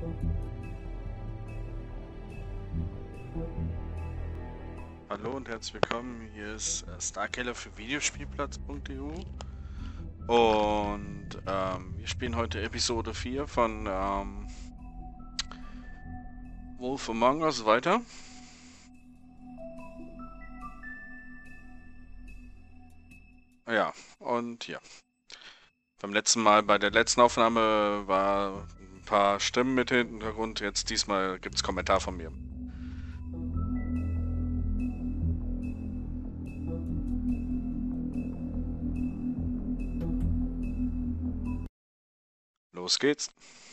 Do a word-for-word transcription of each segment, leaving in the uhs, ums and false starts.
Hallo und herzlich willkommen, hier ist äh, Starkiller für Videospielplatz punkt e u und ähm, wir spielen heute Episode vier von ähm, Wolf Among Us weiter. Ja, und ja. Beim letzten Mal, bei der letzten Aufnahme war ein paar Stimmen mit im Hintergrund, jetzt diesmal gibt es Kommentar von mir. Los geht's.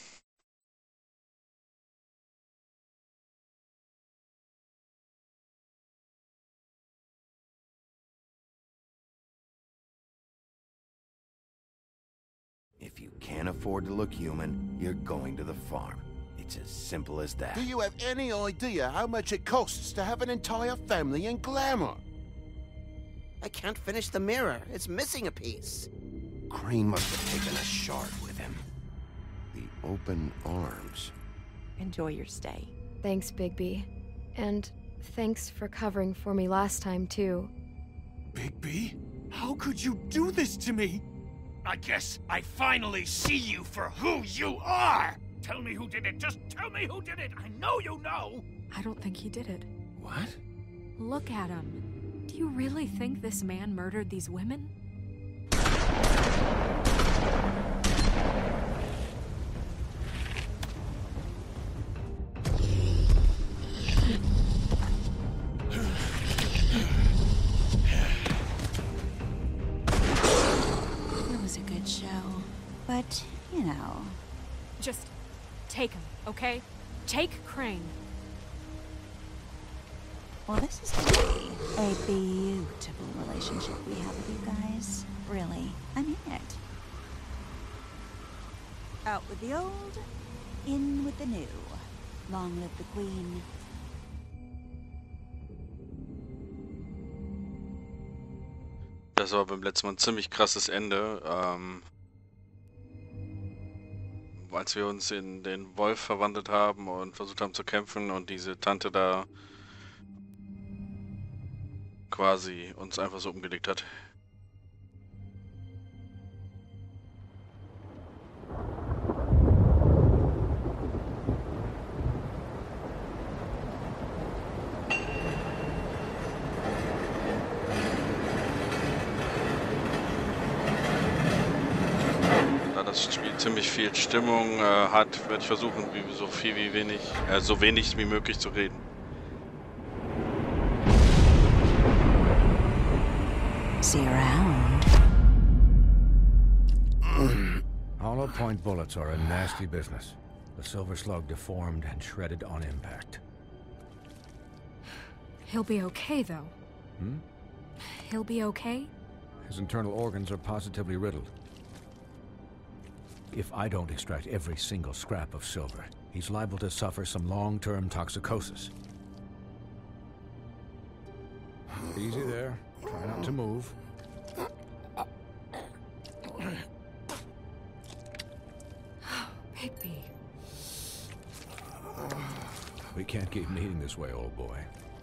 If you can't afford to look human, you're going to the farm. It's as simple as that. Do you have any idea how much it costs to have an entire family in glamour? I can't finish the mirror. It's missing a piece. Crane must have taken a shard with him. The open arms. Enjoy your stay. Thanks, Bigby. And thanks for covering for me last time, too. Bigby? How could you do this to me? I guess I finally see you for who you are! Tell me who did it! Just tell me who did it! I know you know! I don't think he did it. What? Look at him. Do you really think this man murdered these women? It was a good show, but, you know... Just take him, okay? Take Crane. Well, this is gonna be a beautiful relationship we have with you guys. Really, I mean it. Out with the old, in with the new. Long live the Queen. Das war beim letzten Mal ein ziemlich krasses Ende. Ähm, als wir uns in den Wolf verwandelt haben und versucht haben zu kämpfen und diese Tante da quasi uns einfach so umgelegt hat. Da das Spiel ziemlich viel Stimmung äh, hat, werde ich versuchen, wie, so viel wie wenig, äh, so wenig wie möglich zu reden. See you around. Hollow point bullets are a nasty business. The Silver Slug deformed and shredded on impact. He'll be okay, though. Hmm? He'll be okay? His internal organs are positively riddled. If I don't extract every single scrap of silver, he's liable to suffer some long-term toxicosis. Easy there. Try not to move. Bigby. We can't keep meeting this way, old boy.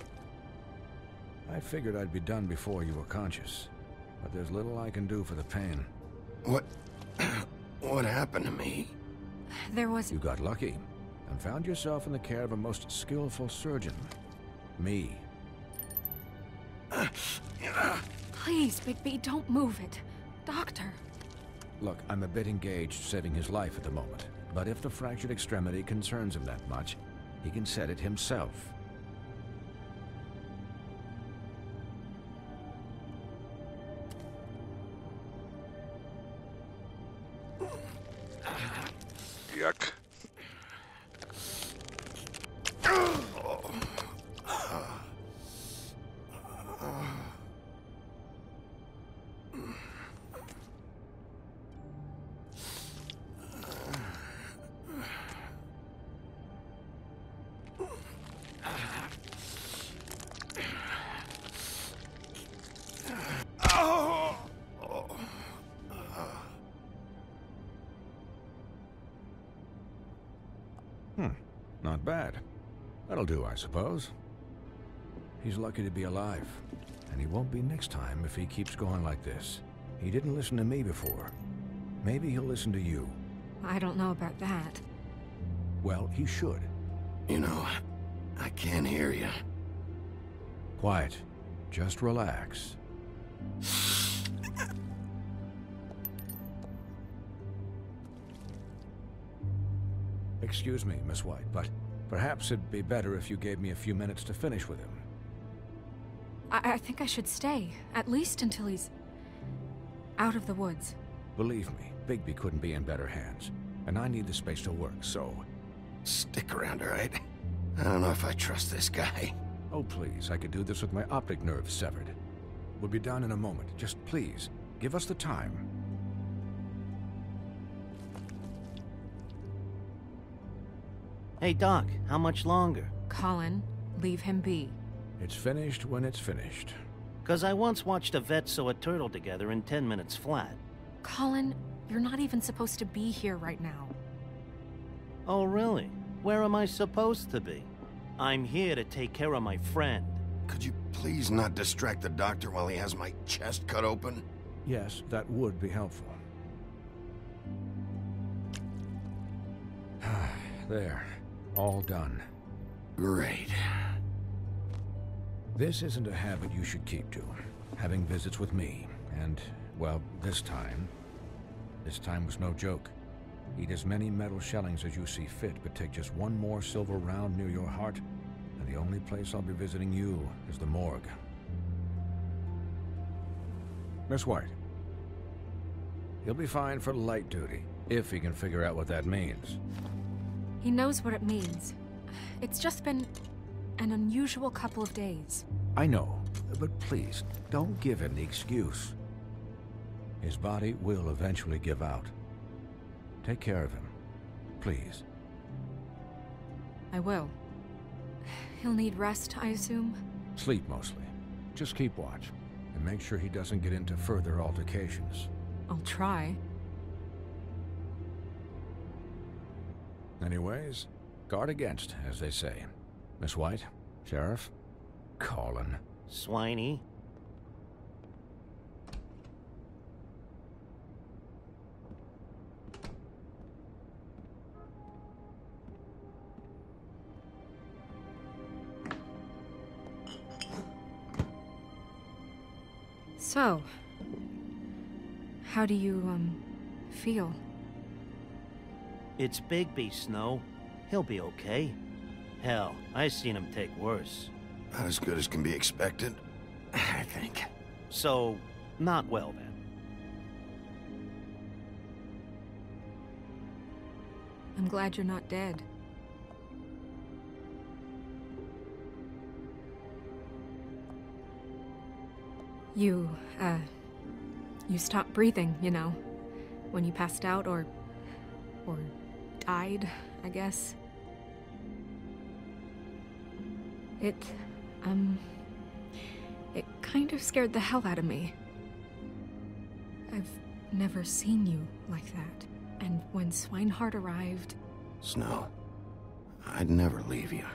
I figured I'd be done before you were conscious, but there's little I can do for the pain. What... what happened to me? There was... You got lucky and found yourself in the care of a most skillful surgeon. Me. Please, Bigby, don't move it. Doctor. Look, I'm a bit engaged saving his life at the moment, but if the fractured extremity concerns him that much, he can set it himself. Yuck. Hmm, not bad. That'll do, I suppose. He's lucky to be alive, and he won't be next time if he keeps going like this. He didn't listen to me before. Maybe he'll listen to you. I don't know about that. Well, he should. You know, I can't hear you. Quiet. Just relax. Excuse me, Miss White, but perhaps it'd be better if you gave me a few minutes to finish with him. I, I think I should stay, at least until he's out of the woods. Believe me, Bigby couldn't be in better hands, and I need the space to work, so... Stick around, all right? I don't know if I trust this guy. Oh, please, I could do this with my optic nerve severed. We'll be done in a moment. Just please, give us the time. Hey, Doc, how much longer? Colin, leave him be. It's finished when it's finished. Because I once watched a vet sew a turtle together in ten minutes flat. Colin, you're not even supposed to be here right now. Oh, really? Where am I supposed to be? I'm here to take care of my friend. Could you please not distract the doctor while he has my chest cut open? Yes, that would be helpful. There. All done. Great. This isn't a habit you should keep to. Having visits with me. And, well, this time... This time was no joke. Eat as many metal shellings as you see fit, but take just one more silver round near your heart, and the only place I'll be visiting you is the morgue. Miss White. He'll be fine for light duty, if he can figure out what that means. He knows what it means. It's just been an unusual couple of days. I know, but please, don't give him the excuse. His body will eventually give out. Take care of him, please. I will. He'll need rest, I assume? Sleep, mostly. Just keep watch, and make sure he doesn't get into further altercations. I'll try. Anyways, guard against, as they say. Miss White, Sheriff, Colin. Swiney. So, how do you, um, feel? It's Bigby, Snow. He'll be okay. Hell, I seen him take worse. Not as good as can be expected, I think. So, not well then. I'm glad you're not dead. You, uh, you stopped breathing, you know, when you passed out or, or died, I guess. It, um, it kind of scared the hell out of me. I've never seen you like that. And when Swinehart arrived... Snow, I'd never leave you.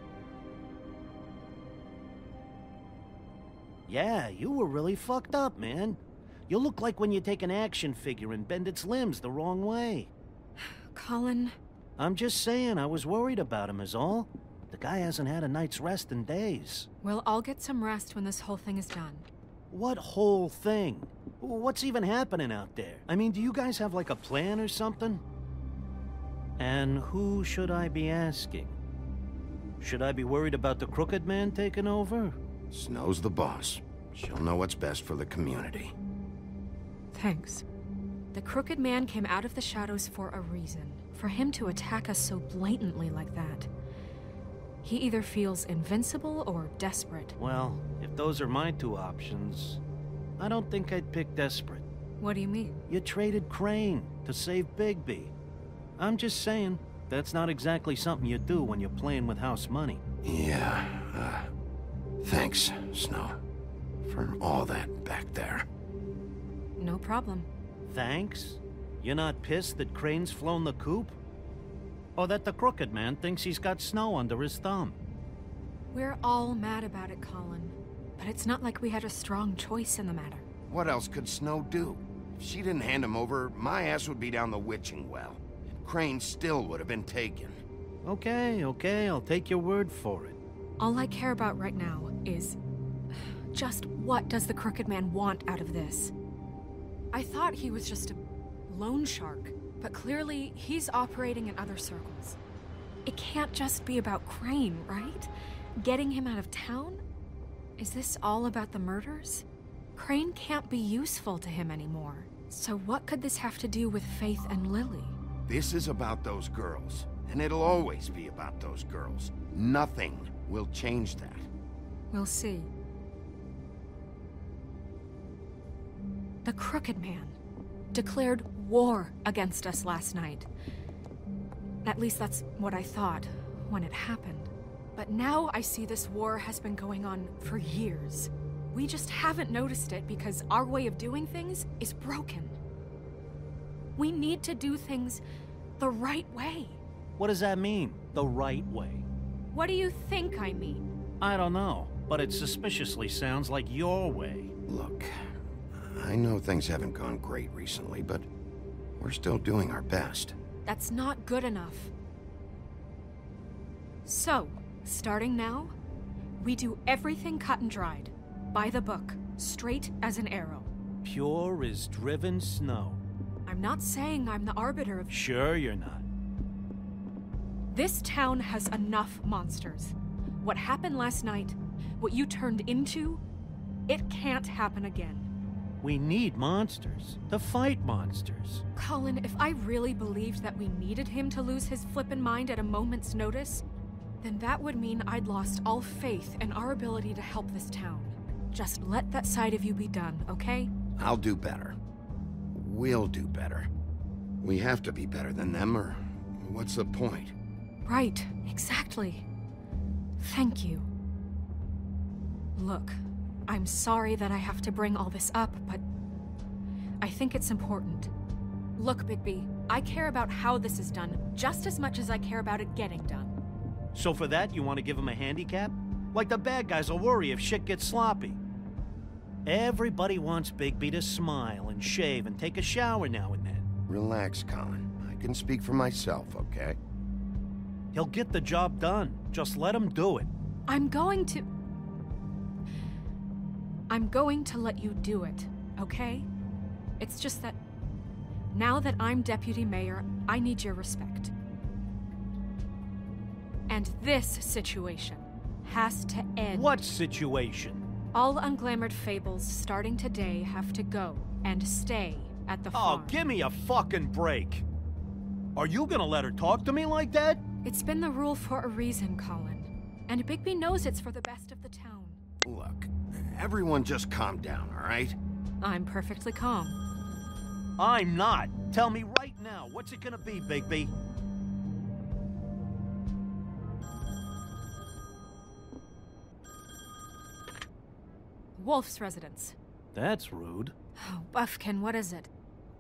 Yeah, you were really fucked up, man. You look like when you take an action figure and bend its limbs the wrong way. Colin... I'm just saying, I was worried about him is all. The guy hasn't had a night's rest in days. Well, I'll get some rest when this whole thing is done. What whole thing? What's even happening out there? I mean, do you guys have like a plan or something? And who should I be asking? Should I be worried about the Crooked Man taking over? Snow's the boss. She'll know what's best for the community. Thanks. The Crooked Man came out of the shadows for a reason. For him to attack us so blatantly like that. He either feels invincible or desperate. Well, if those are my two options, I don't think I'd pick desperate. What do you mean? You traded Crane to save Bigby. I'm just saying, that's not exactly something you do when you're playing with house money. Yeah, uh, thanks, Snow, for all that back there. No problem. Thanks? You're not pissed that Crane's flown the coop? Or that the Crooked Man thinks he's got snow under his thumb. We're all mad about it, Colin. But it's not like we had a strong choice in the matter. What else could Snow do? If she didn't hand him over, my ass would be down the witching well. And Crane still would have been taken. Okay, okay, I'll take your word for it. All I care about right now is... just what does the Crooked Man want out of this? I thought he was just a loan shark, but clearly he's operating in other circles. It can't just be about Crane, right? Getting him out of town? Is this all about the murders? Crane can't be useful to him anymore. So what could this have to do with Faith and Lily? This is about those girls, and it'll always be about those girls. Nothing will change that. We'll see. The Crooked Man declared war against us last night. At least that's what I thought when it happened. But now I see this war has been going on for years. We just haven't noticed it because our way of doing things is broken. We need to do things the right way. What does that mean, the right way? What do you think I mean? I don't know, but it suspiciously sounds like your way. Look, I know things haven't gone great recently, but we're still doing our best. That's not good enough. So, starting now, we do everything cut and dried. By the book, straight as an arrow. Pure as driven snow. I'm not saying I'm the arbiter of... Sure you're not. This town has enough monsters. What happened last night, what you turned into, it can't happen again. We need monsters. To fight monsters. Colin, if I really believed that we needed him to lose his flippin' mind at a moment's notice, then that would mean I'd lost all faith in our ability to help this town. Just let that side of you be done, okay? I'll do better. We'll do better. We have to be better than them, or what's the point? Right, exactly. Thank you. Look, I'm sorry that I have to bring all this up, but I think it's important. Look, Bigby, I care about how this is done just as much as I care about it getting done. So for that, you want to give him a handicap? Like the bad guys will worry if shit gets sloppy. Everybody wants Bigby to smile and shave and take a shower now and then. Relax, Colin. I can speak for myself, okay? He'll get the job done. Just let him do it. I'm going to... I'm going to let you do it, okay? It's just that... now that I'm deputy mayor, I need your respect. And this situation has to end. What situation? All unglamored fables starting today have to go and stay at the Oh, farm. give me a fucking break. Are you gonna let her talk to me like that? It's been the rule for a reason, Colin. And Bigby knows it's for the best of the town. Look, everyone just calm down, all right? I'm perfectly calm. I'm not. Tell me right now, what's it gonna be, Bigby? Wolf's residence. That's rude. Oh, Buffkin, what is it?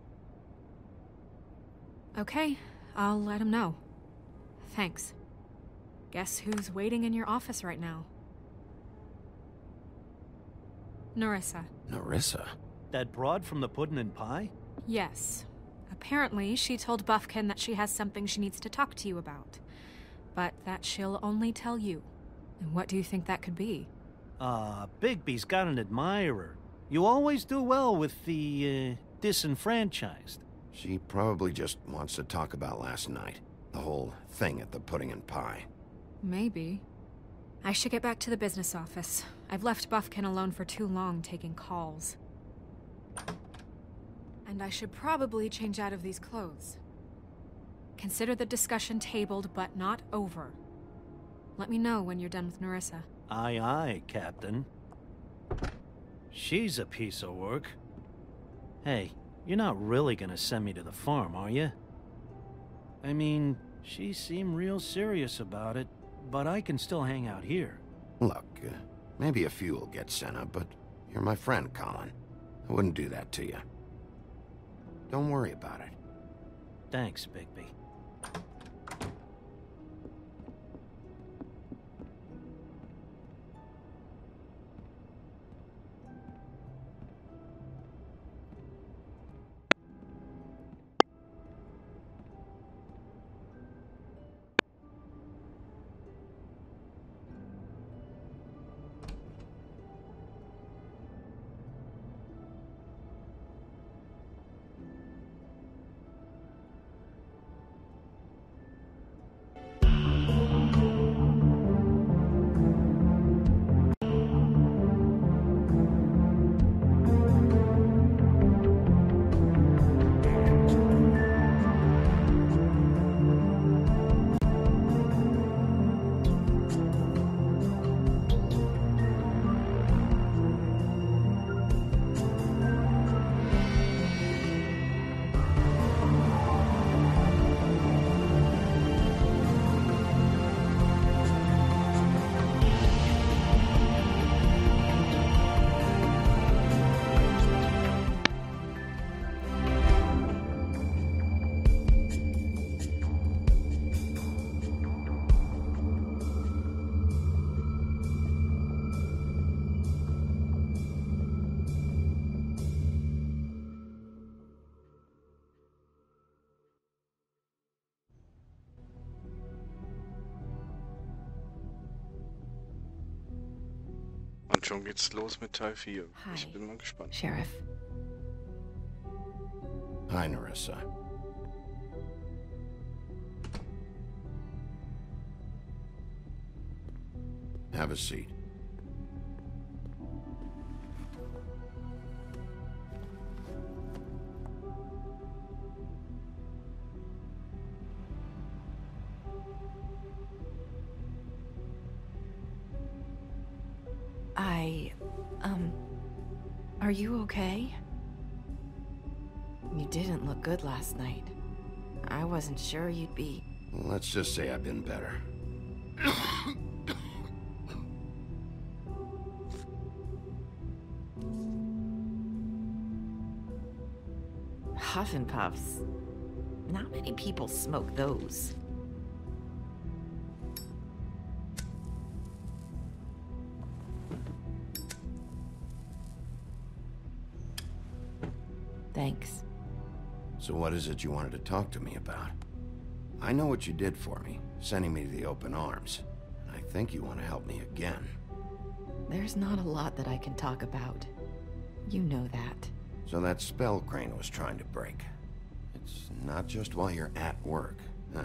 Okay, I'll let him know. Thanks. Guess who's waiting in your office right now? Nerissa. Nerissa? That broad from the Puddin' and Pie? Yes. Apparently, she told Buffkin that she has something she needs to talk to you about. But that she'll only tell you. And what do you think that could be? Uh, Bigby's got an admirer. You always do well with the, uh, disenfranchised. She probably just wants to talk about last night. The whole thing at the Pudding and Pie. Maybe. I should get back to the business office. I've left Buffkin alone for too long taking calls. And I should probably change out of these clothes. Consider the discussion tabled, but not over. Let me know when you're done with Nerissa. Aye, aye, Captain. She's a piece of work. Hey, you're not really gonna send me to the farm, are you? I mean, she seemed real serious about it, but I can still hang out here. Look, uh, maybe a few will get sent up, but you're my friend, Colin. I wouldn't do that to you. Don't worry about it. Thanks, Bigby. Und schon geht's los mit Teil vier. Hi, ich bin mal gespannt. Sheriff. Hi, Nerissa. Have a seat. I... um... Are you okay? You didn't look good last night. I wasn't sure you'd be... Let's just say I've been better. Huff and Puffs. Not many people smoke those. Thanks. So what is it you wanted to talk to me about? I know what you did for me, sending me to the Open Arms. And I think you want to help me again. There's not a lot that I can talk about. You know that. So that spell Crane was trying to break. It's not just while you're at work, huh?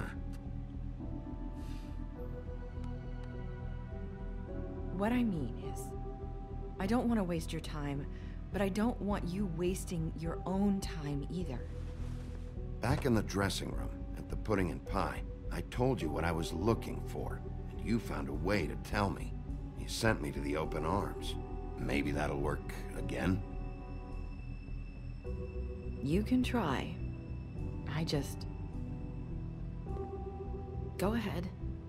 What I mean is, I don't want to waste your time, but I don't want you wasting your own time either. Back in the dressing room, at the Pudding and Pie, I told you what I was looking for, and you found a way to tell me. You sent me to the Open Arms. Maybe that'll work again? You can try. I just... Go ahead.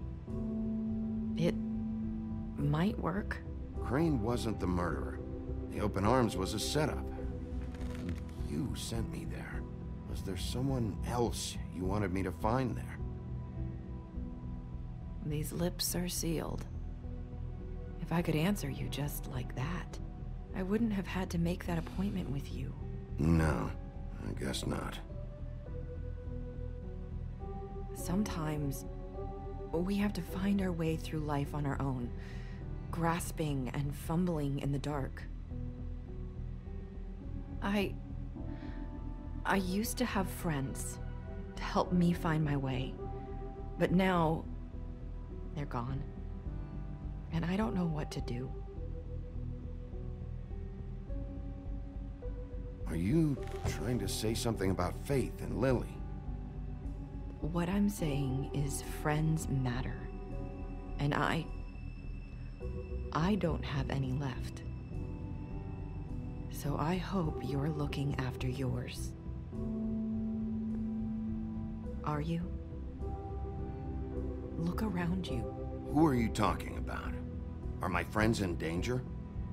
It might work. Crane wasn't the murderer. The Open Arms was a setup. You sent me there. Was there someone else you wanted me to find there? These lips are sealed. If I could answer you just like that, I wouldn't have had to make that appointment with you. No, I guess not. Sometimes, we have to find our way through life on our own, grasping and fumbling in the dark. I... I used to have friends to help me find my way, but now they're gone, and I don't know what to do. Are you trying to say something about Faith and Lily? What I'm saying is friends matter, and I... I don't have any left. So I hope you're looking after yours. Are you? Look around you. Who are you talking about? Are my friends in danger?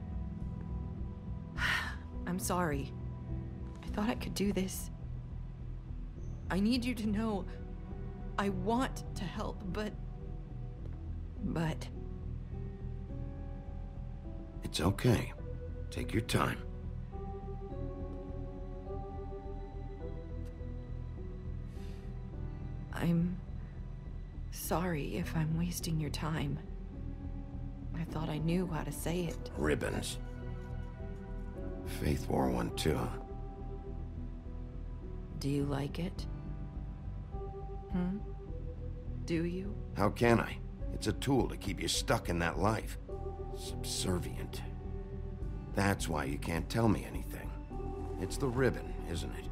I'm sorry. I thought I could do this. I need you to know I want to help, but... But... It's okay. Take your time. I'm sorry if I'm wasting your time. I thought I knew how to say it. Ribbons. Faith wore one too. Do you like it? Hmm? Do you? How can I? It's a tool to keep you stuck in that life. Subservient. That's why you can't tell me anything. It's the ribbon, isn't it?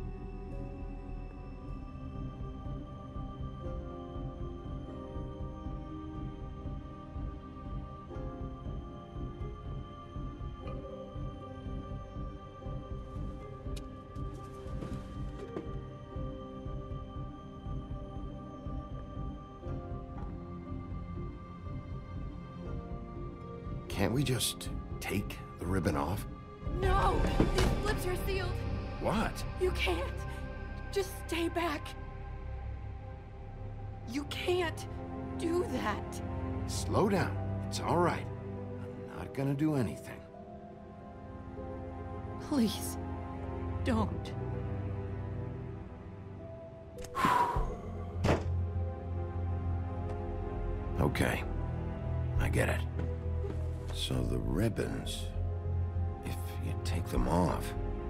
Can't we just take the ribbon off? No! These lips are sealed! What? You can't! Just stay back! You can't do that! Slow down. It's all right. I'm not gonna do anything. Please, don't. Okay. I get it. So the ribbons you take them off?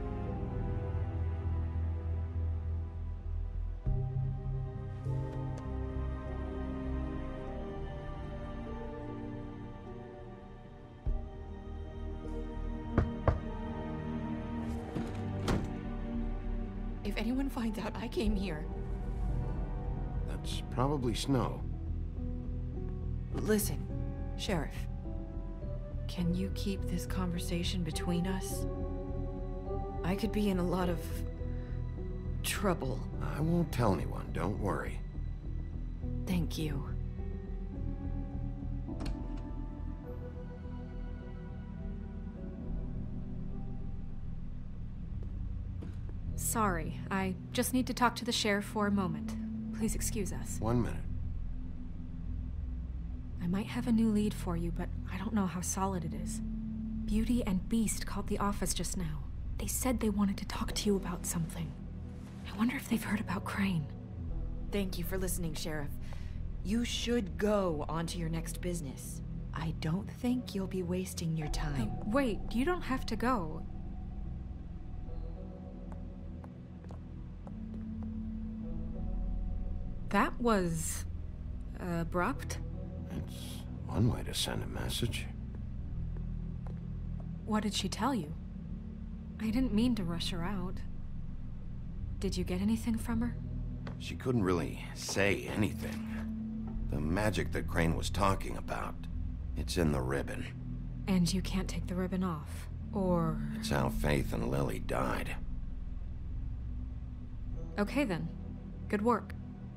If anyone finds out I came here... That's probably Snow. Listen, Sheriff. Can you keep this conversation between us? I could be in a lot of... trouble. I won't tell anyone, don't worry. Thank you. Sorry, I just need to talk to the sheriff for a moment. Please excuse us. One minute. I might have a new lead for you, but I don't know how solid it is. Beauty and Beast called the office just now. They said they wanted to talk to you about something. I wonder if they've heard about Crane. Thank you for listening, Sheriff. You should go on to your next business. I don't think you'll be wasting your time. Uh, wait, you don't have to go. That was... abrupt? It's one way to send a message. What did she tell you? I didn't mean to rush her out. Did you get anything from her? She couldn't really say anything. The magic that Crane was talking about, it's in the ribbon. And you can't take the ribbon off, or... It's how Faith and Lily died. Okay then. Good work.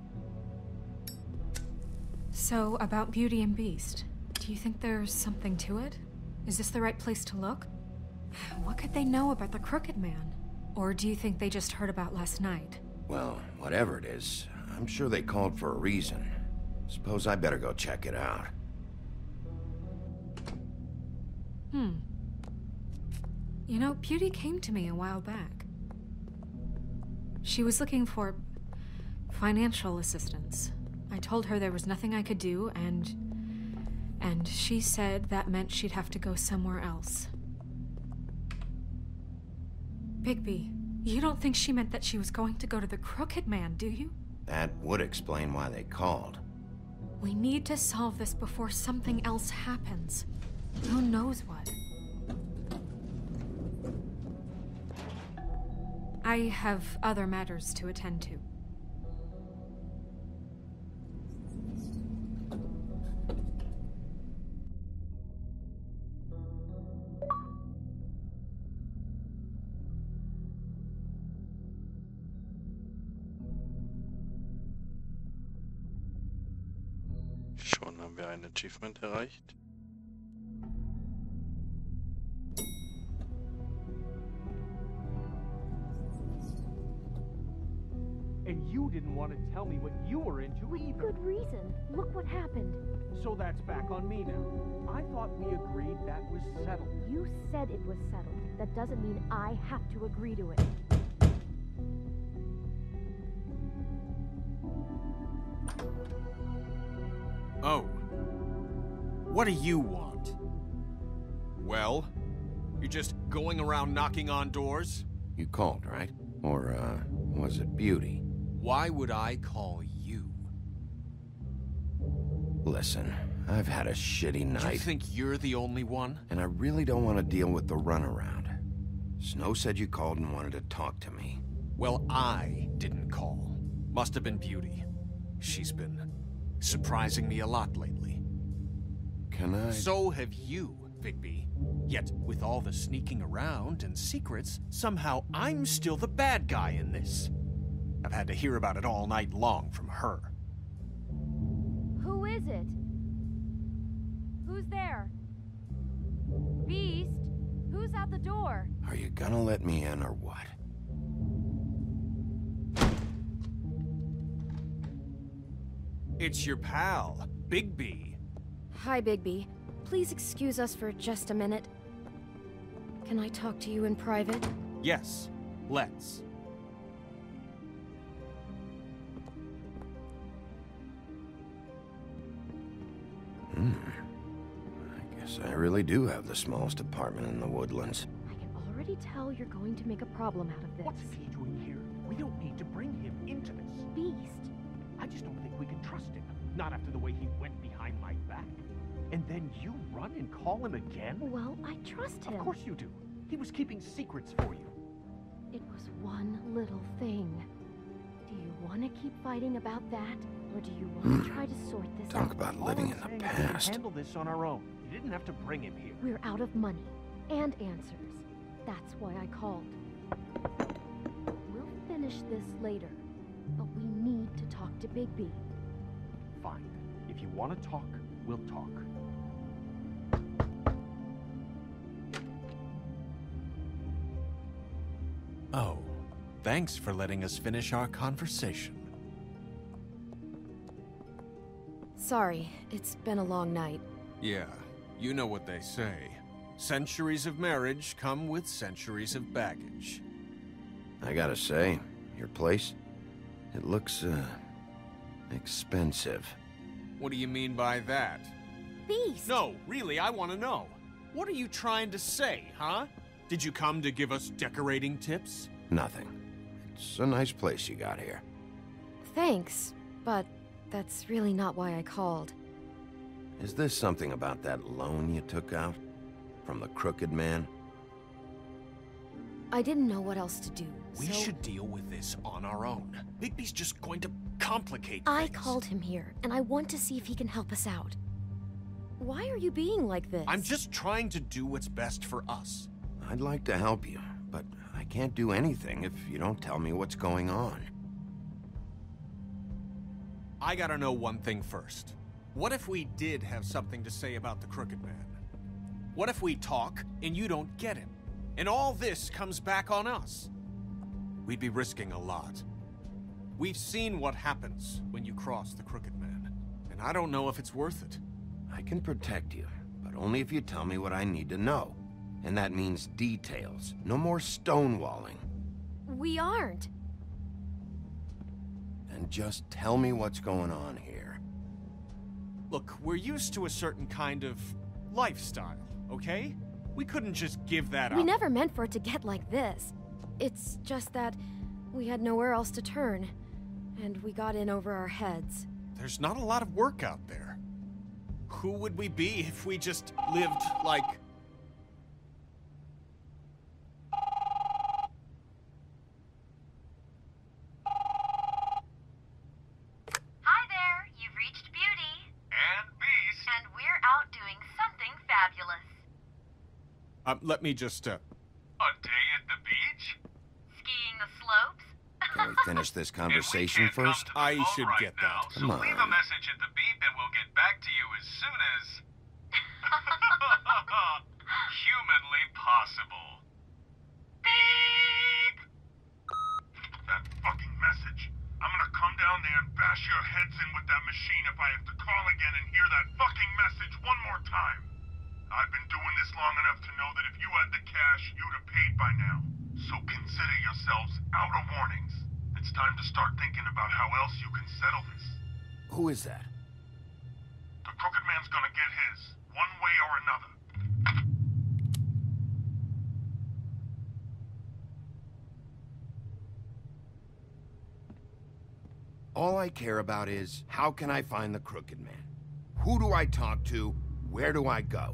So, about Beauty and Beast, do you think there's something to it? Is this the right place to look? What could they know about the Crooked Man? Or do you think they just heard about last night? Well, whatever it is, I'm sure they called for a reason. Suppose I better go check it out. Hmm. You know, Beauty came to me a while back. She was looking for financial assistance. I told her there was nothing I could do, and... and she said that meant she'd have to go somewhere else. Bigby, you don't think she meant that she was going to go to the Crooked Man, do you? That would explain why they called. We need to solve this before something else happens. Who knows what? I have other matters to attend to. Schon haben wir ein Achievement erreicht. And you didn't want to tell me what you were into either. Good reason. Look what happened. So that's back on me now. I thought we agreed that was settled. You said it was settled. That doesn't mean I have to agree to it. Oh. What do you want? Well? You're just going around knocking on doors? You called, right? Or, uh, was it Beauty? Why would I call you? Listen, I've had a shitty night. You think you're the only one? And I really don't want to deal with the runaround. Snow said you called and wanted to talk to me. Well, I didn't call. Must have been Beauty. She's been surprising me a lot lately. Can I... So have you, Bigby. Yet, with all the sneaking around and secrets, somehow I'm still the bad guy in this. I've had to hear about it all night long from her. Who is it? Who's there? Beast? Who's at the door? Are you gonna let me in or what? It's your pal, Bigby. Hi, Bigby. Please excuse us for just a minute. Can I talk to you in private? Yes, let's. Hmm. I guess I really do have the smallest apartment in the Woodlands. I can already tell you're going to make a problem out of this. What's he doing here? We don't need to bring him into this. Beast. I just don't think we can trust him. Not after the way he went behind my back. And then you run and call him again? Well, I trust him. Of course you do. He was keeping secrets for you. It was one little thing. Do you want to keep fighting about that? Or do you want to try to sort this Talk out? about living in the past. We handle this on our own. You didn't have to bring him here. We're out of money and answers. That's why I called. We'll finish this later, but we need to talk to Bigby. Fine. If you want to talk, we'll talk. Oh, thanks for letting us finish our conversation. Sorry, it's been a long night. Yeah, you know what they say. Centuries of marriage come with centuries of baggage. I gotta say, your place, it looks, uh, expensive. What do you mean by that? Beast! No, really, I want to know. What are you trying to say, huh? Did you come to give us decorating tips? Nothing. It's a nice place you got here. Thanks, but that's really not why I called. Is this something about that loan you took out? From the Crooked Man? I didn't know what else to do, We so should deal with this on our own. Bigby's just going to complicate I things. called him here, and I want to see if he can help us out. Why are you being like this? I'm just trying to do what's best for us. I'd like to help you, but I can't do anything if you don't tell me what's going on. I gotta know one thing first. What if we did have something to say about the Crooked Man? What if we talk and you don't get him? And all this comes back on us? We'd be risking a lot. We've seen what happens when you cross the Crooked Man, and I don't know if it's worth it. I can protect you, but only if you tell me what I need to know. And that means details. No more stonewalling. We aren't. Then just tell me what's going on here. Look, we're used to a certain kind of lifestyle, okay? We couldn't just give that We up. never meant for it to get like this. It's just that we had nowhere else to turn, and we got in over our heads. There's not a lot of work out there. Who would we be if we just lived like... Hi there, you've reached Beauty. And Beast. And we're out doing something fabulous. Um, let me just, uh... A day at the beach? Skiing the slopes? Can we finish this conversation first? I should right get that. now, Come so leave a on. message at the beep and we'll get back to you as soon as... humanly possible. Beep! That fucking message. I'm gonna come down there and bash your heads in with that machine if I have to call again and hear that fucking message one more time. I've been doing this long enough to know that if you had the cash, you'd have paid by now. So consider yourselves out of warnings. It's time to start thinking about how else you can settle this. Who is that? The Crooked Man's gonna get his, one way or another. All I care about is, how can I find the Crooked Man? Who do I talk to? Where do I go?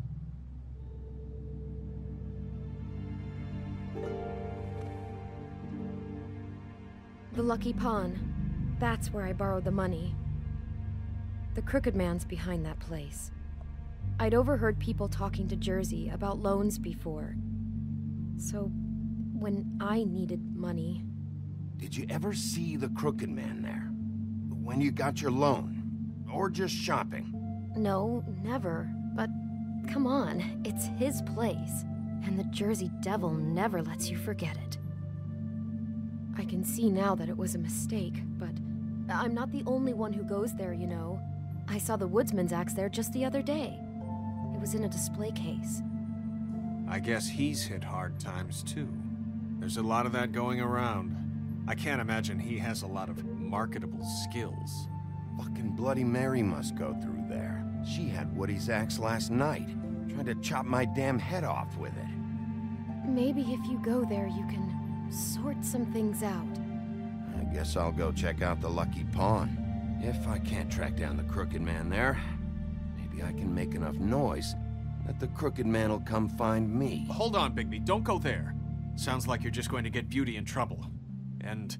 The Lucky Pawn. That's where I borrowed the money. The Crooked Man's behind that place. I'd overheard people talking to Jersey about loans before. So, when I needed money... Did you ever see the Crooked Man there? When you got your loan? Or just shopping? No, never. But, come on, it's his place. And the Jersey Devil never lets you forget it. I can see now that it was a mistake, but I'm not the only one who goes there, you know. I saw the Woodsman's axe there just the other day. It was in a display case. I guess he's hit hard times, too. There's a lot of that going around. I can't imagine he has a lot of marketable skills. Fucking Bloody Mary must go through there. She had Woody's axe last night. Tried to chop my damn head off with it. Maybe if you go there, you can sort some things out. I guess I'll go check out the Lucky Pawn. If I can't track down the Crooked Man there, maybe I can make enough noise that the Crooked Man will come find me. Hold on, Bigby. Don't go there. Sounds like you're just going to get Beauty in trouble. And...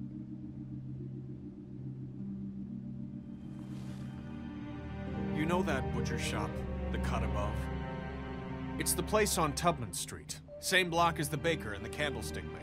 you know that butcher shop, the cut above? It's the place on Tubman Street. Same block as the baker and the candlestick maker.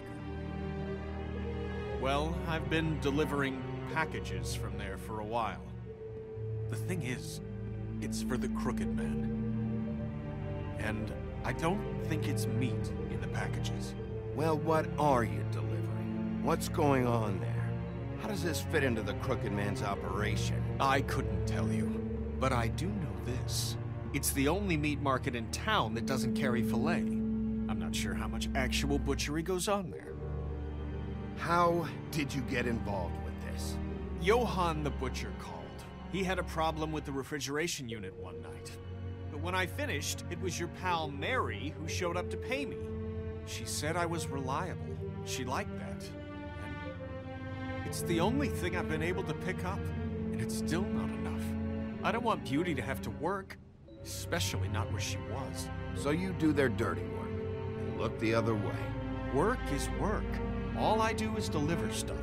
Well, I've been delivering packages from there for a while. The thing is, it's for the Crooked Man. And I don't think it's meat in the packages. Well, what are you delivering? What's going on there? How does this fit into the Crooked Man's operation? I couldn't tell you, but I do know this. It's the only meat market in town that doesn't carry filet. I'm not sure how much actual butchery goes on there. How did you get involved with this? Johann the butcher called. He had a problem with the refrigeration unit one night. But when I finished, it was your pal Mary who showed up to pay me. She said I was reliable. She liked that. And it's the only thing I've been able to pick up, and it's still not enough. I don't want Beauty to have to work, especially not where she was. So you do their dirty work, and look the other way. Work is work. All I do is deliver stuff.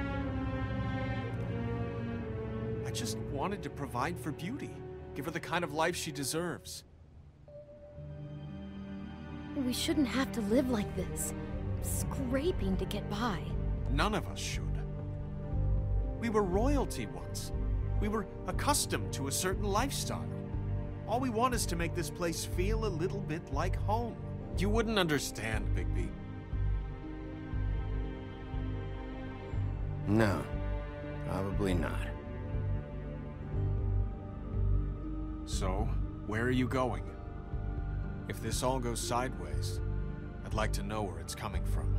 I just wanted to provide for Beauty. Give her the kind of life she deserves. We shouldn't have to live like this, scraping to get by. None of us should. We were royalty once. We were accustomed to a certain lifestyle. All we want is to make this place feel a little bit like home. You wouldn't understand, Bigby. No, probably not. So, where are you going? If this all goes sideways, I'd like to know where it's coming from.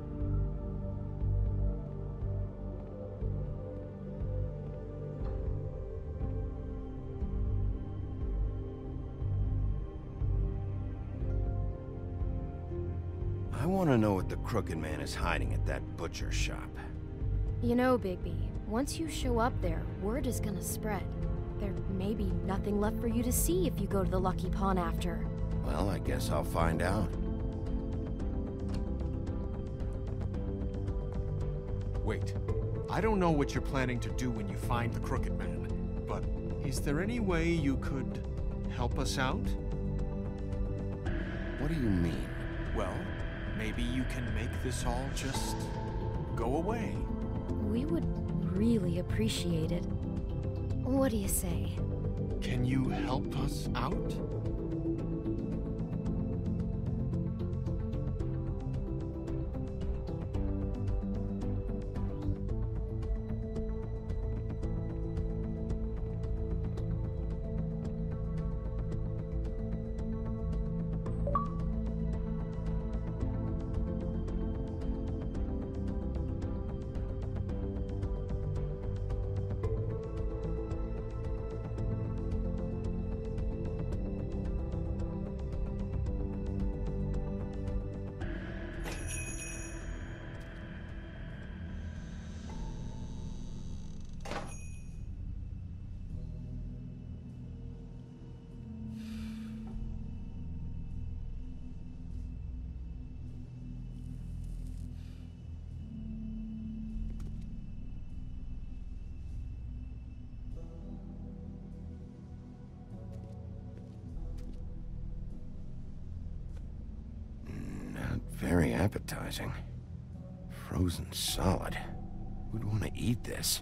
I want to know what the Crooked Man is hiding at that butcher shop. You know, Bigby, once you show up there, word is gonna spread. There may be nothing left for you to see if you go to the Lucky Pawn after. Well, I guess I'll find out. Wait, I don't know what you're planning to do when you find the Crooked Man, but is there any way you could help us out? What do you mean? Well, maybe you can make this all just go away. We would really appreciate it. What do you say? Can you help us out? Very appetizing. Frozen solid. Who'd want to eat this?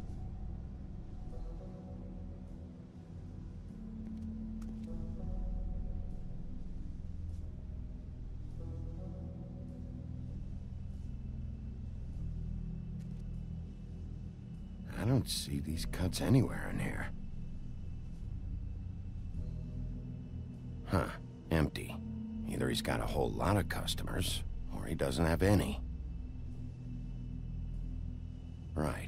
I don't see these cuts anywhere in here. Huh. Empty. Either he's got a whole lot of customers, or he doesn't have any. Right.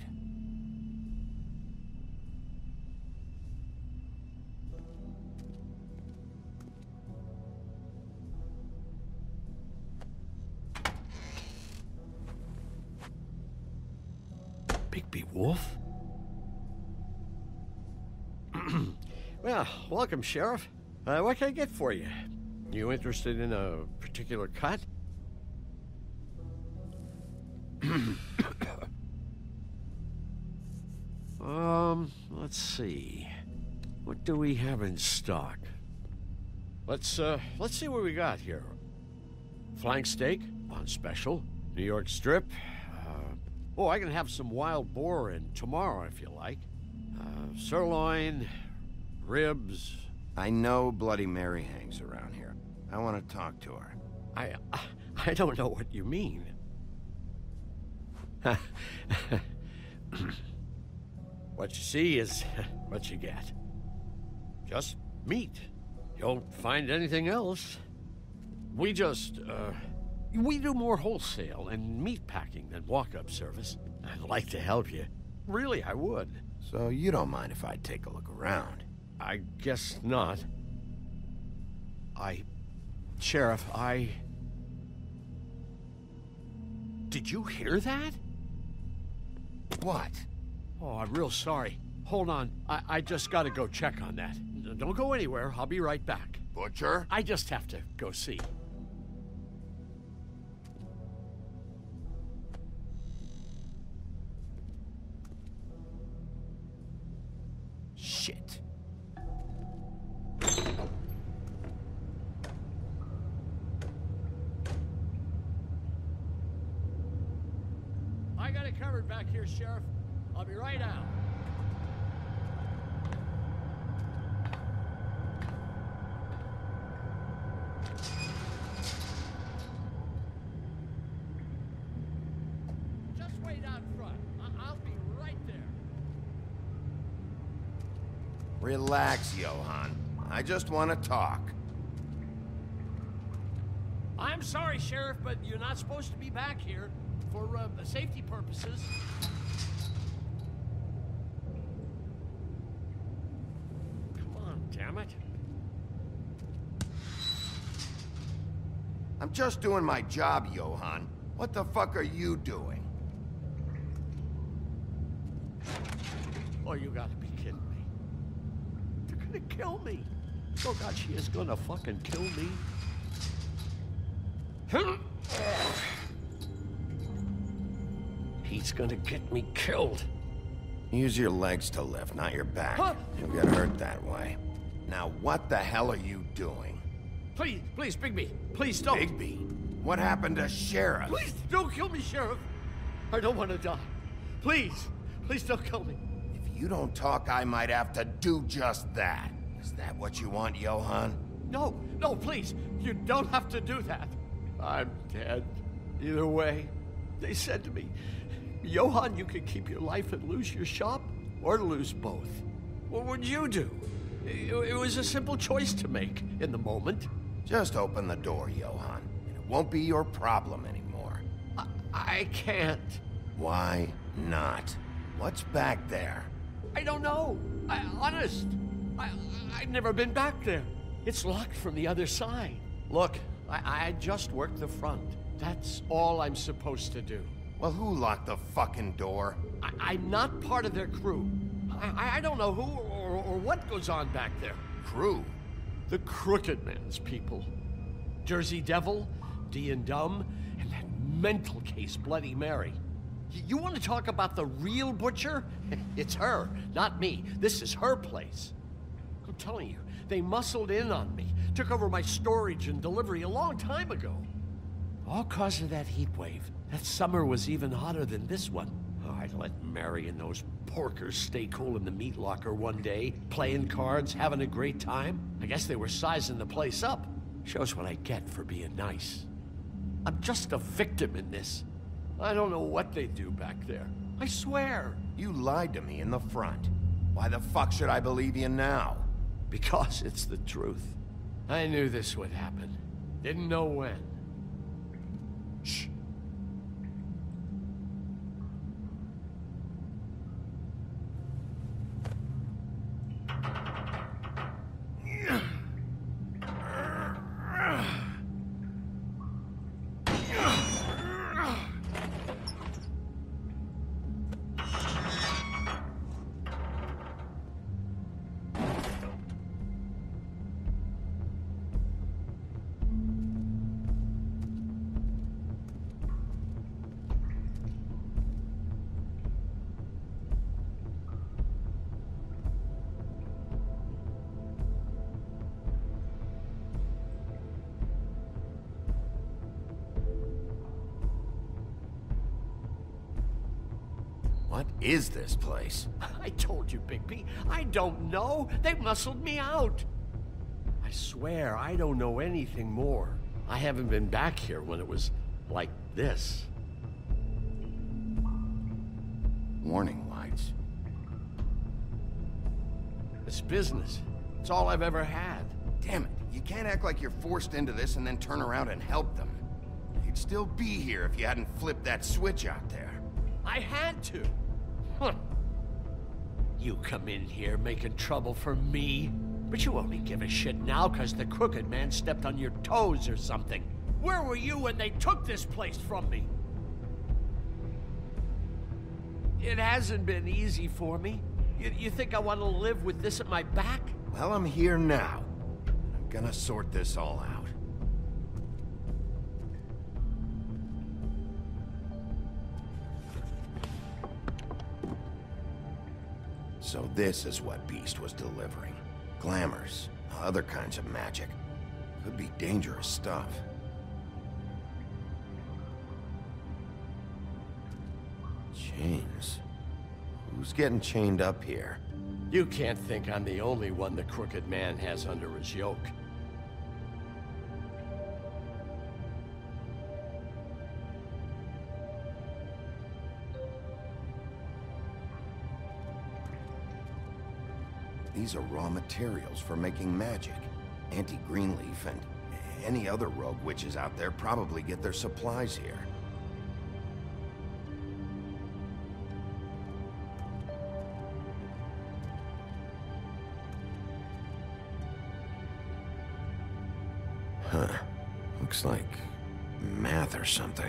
Bigby Wolf? Well, welcome, Sheriff. Uh, what can I get for you? You interested in a particular cut? um, let's see. What do we have in stock? Let's, uh, let's see what we got here. Flank steak on special. New York strip. Uh, oh, I can have some wild boar in tomorrow if you like. Uh, sirloin, ribs. I know Bloody Mary hangs around here. I want to talk to her. I, I don't know what you mean. What you see is what you get. Just meat. You don't find anything else. We just, uh, we do more wholesale and meat packing than walk-up service. I'd like to help you. Really, I would. So you don't mind if I take a look around? I guess not. I... Sheriff, I... Did you hear that? What? Oh, I'm real sorry. Hold on. I, I just gotta go check on that. Don't go anywhere. I'll be right back. Butcher? I just have to go see. Shit. I got it covered back here, Sheriff. I'll be right out. Just wait out front. I I'll be right there. Relax, Johann. I just want to talk. I'm sorry, Sheriff, but you're not supposed to be back here for uh, safety purposes. Come on, damn it. I'm just doing my job, Johann. What the fuck are you doing? Oh, you gotta be kidding me. They're gonna kill me. Oh, God, she is gonna fucking kill me. He's gonna get me killed. Use your legs to lift, not your back. Huh? You'll get hurt that way. Now, what the hell are you doing? Please, please, Bigby. Please don't. Bigby? What happened to Sheriff? Please don't kill me, Sheriff. I don't want to die. Please, please don't kill me. If you don't talk, I might have to do just that. Is that what you want, Johann? No, no, please. You don't have to do that. I'm dead. Either way, they said to me, Johann, you could keep your life and lose your shop, or lose both. What would you do? It, it was a simple choice to make in the moment. Just open the door, Johann, and it won't be your problem anymore. I, I can't. Why not? What's back there? I don't know. I, honest. I, I've never been back there. It's locked from the other side. Look, I, I just worked the front. That's all I'm supposed to do. Well, who locked the fucking door? I, I'm not part of their crew. I, I don't know who or, or what goes on back there. Crew? The Crooked Man's people. Jersey Devil, D and Dumb, and that mental case, Bloody Mary. Y you want to talk about the real butcher? It's her, not me. This is her place. I'm telling you, they muscled in on me, took over my storage and delivery a long time ago. All cause of that heat wave. That summer was even hotter than this one. Oh, I let Mary and those porkers stay cool in the meat locker one day, playing cards, having a great time. I guess they were sizing the place up. Shows what I get for being nice. I'm just a victim in this. I don't know what they do back there. I swear. You lied to me in the front. Why the fuck should I believe you now? Because it's the truth. I knew this would happen. Didn't know when. Shh. What is this place? I told you, Bigby. I don't know. They muscled me out. I swear, I don't know anything more. I haven't been back here when it was like this. Warning lights. It's business. It's all I've ever had. Damn it. You can't act like you're forced into this and then turn around and help them. You'd still be here if you hadn't flipped that switch out there. I had to. Huh. You come in here making trouble for me, but you only give a shit now because the Crooked Man stepped on your toes or something. Where were you when they took this place from me? It hasn't been easy for me. You, you think I want to live with this at my back? Well, I'm here now. I'm gonna sort this all out. So this is what Beast was delivering. Glamours, other kinds of magic. Could be dangerous stuff. Chains. Who's getting chained up here? You can't think I'm the only one the Crooked Man has under his yoke. These are raw materials for making magic. Auntie Greenleaf and any other rogue witches out there probably get their supplies here. Huh. Looks like math or something.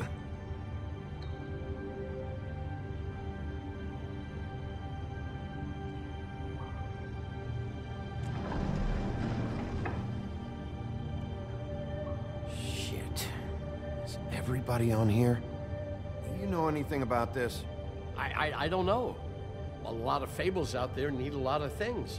Everybody on here? Do you know anything about this? I, I, I don't know. A lot of fables out there need a lot of things.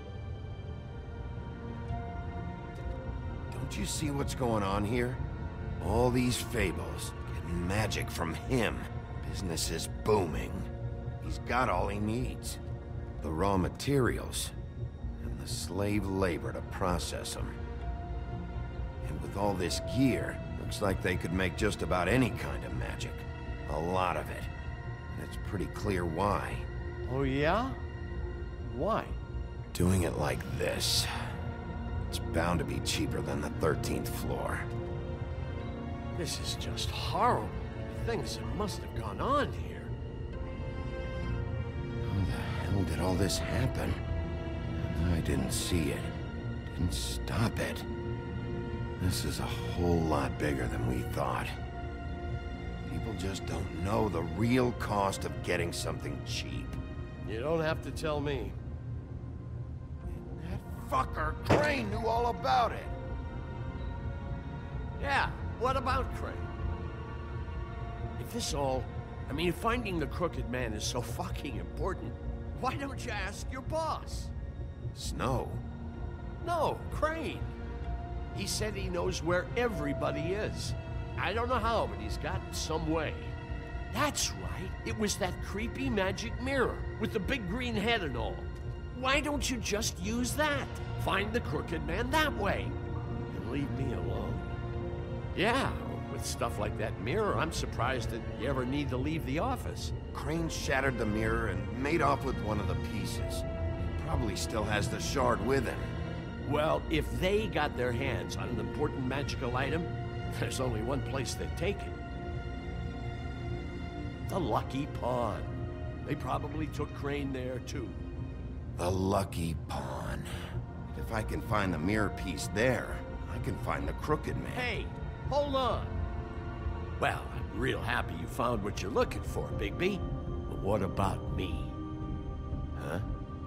Don't you see what's going on here? All these fables, getting magic from him. Business is booming. He's got all he needs. The raw materials, and the slave labor to process them. And with all this gear, looks like they could make just about any kind of magic. A lot of it. And it's pretty clear why. Oh yeah? Why? Doing it like this. It's bound to be cheaper than the thirteenth floor. This is just horrible. Things that must have gone on here. How the hell did all this happen? I didn't see it. Didn't stop it. This is a whole lot bigger than we thought. People just don't know the real cost of getting something cheap. You don't have to tell me. That fucker Crane knew all about it. Yeah, what about Crane? If this all... I mean, if finding the Crooked Man is so fucking important, why don't you ask your boss? Snow? No, Crane. He said he knows where everybody is. I don't know how, but he's got some way. That's right. It was that creepy magic mirror with the big green head and all. Why don't you just use that? Find the Crooked Man that way. And leave me alone. Yeah, with stuff like that mirror, I'm surprised that you ever need to leave the office. Crane shattered the mirror and made off with one of the pieces. He probably still has the shard with him. Well, if they got their hands on an important magical item, there's only one place they'd take it. The Lucky Pawn. They probably took Crane there, too. The Lucky Pawn. If I can find the mirror piece there, I can find the Crooked Man. Hey, hold on. Well, I'm real happy you found what you're looking for, Bigby. But what about me? Huh?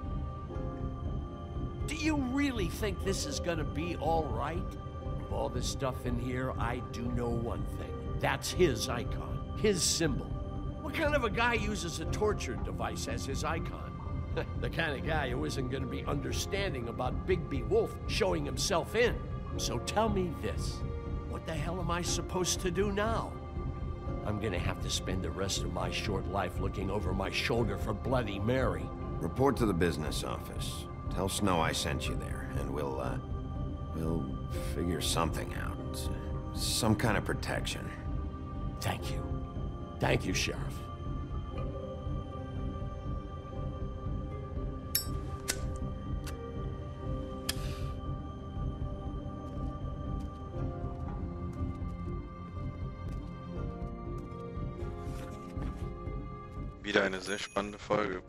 Do you really think this is gonna be all right? Of all this stuff in here, I do know one thing. That's his icon, his symbol. What kind of a guy uses a torture device as his icon? The kind of guy who isn't gonna be understanding about Bigby Wolf showing himself in. So tell me this. What the hell am I supposed to do now? I'm gonna have to spend the rest of my short life looking over my shoulder for Bloody Mary. Report to the business office. Tell Snow I sent you there, and we'll, uh, we'll figure something out. Some kind of protection. Thank you. Thank you, Sheriff. Wieder eine sehr spannende Folge.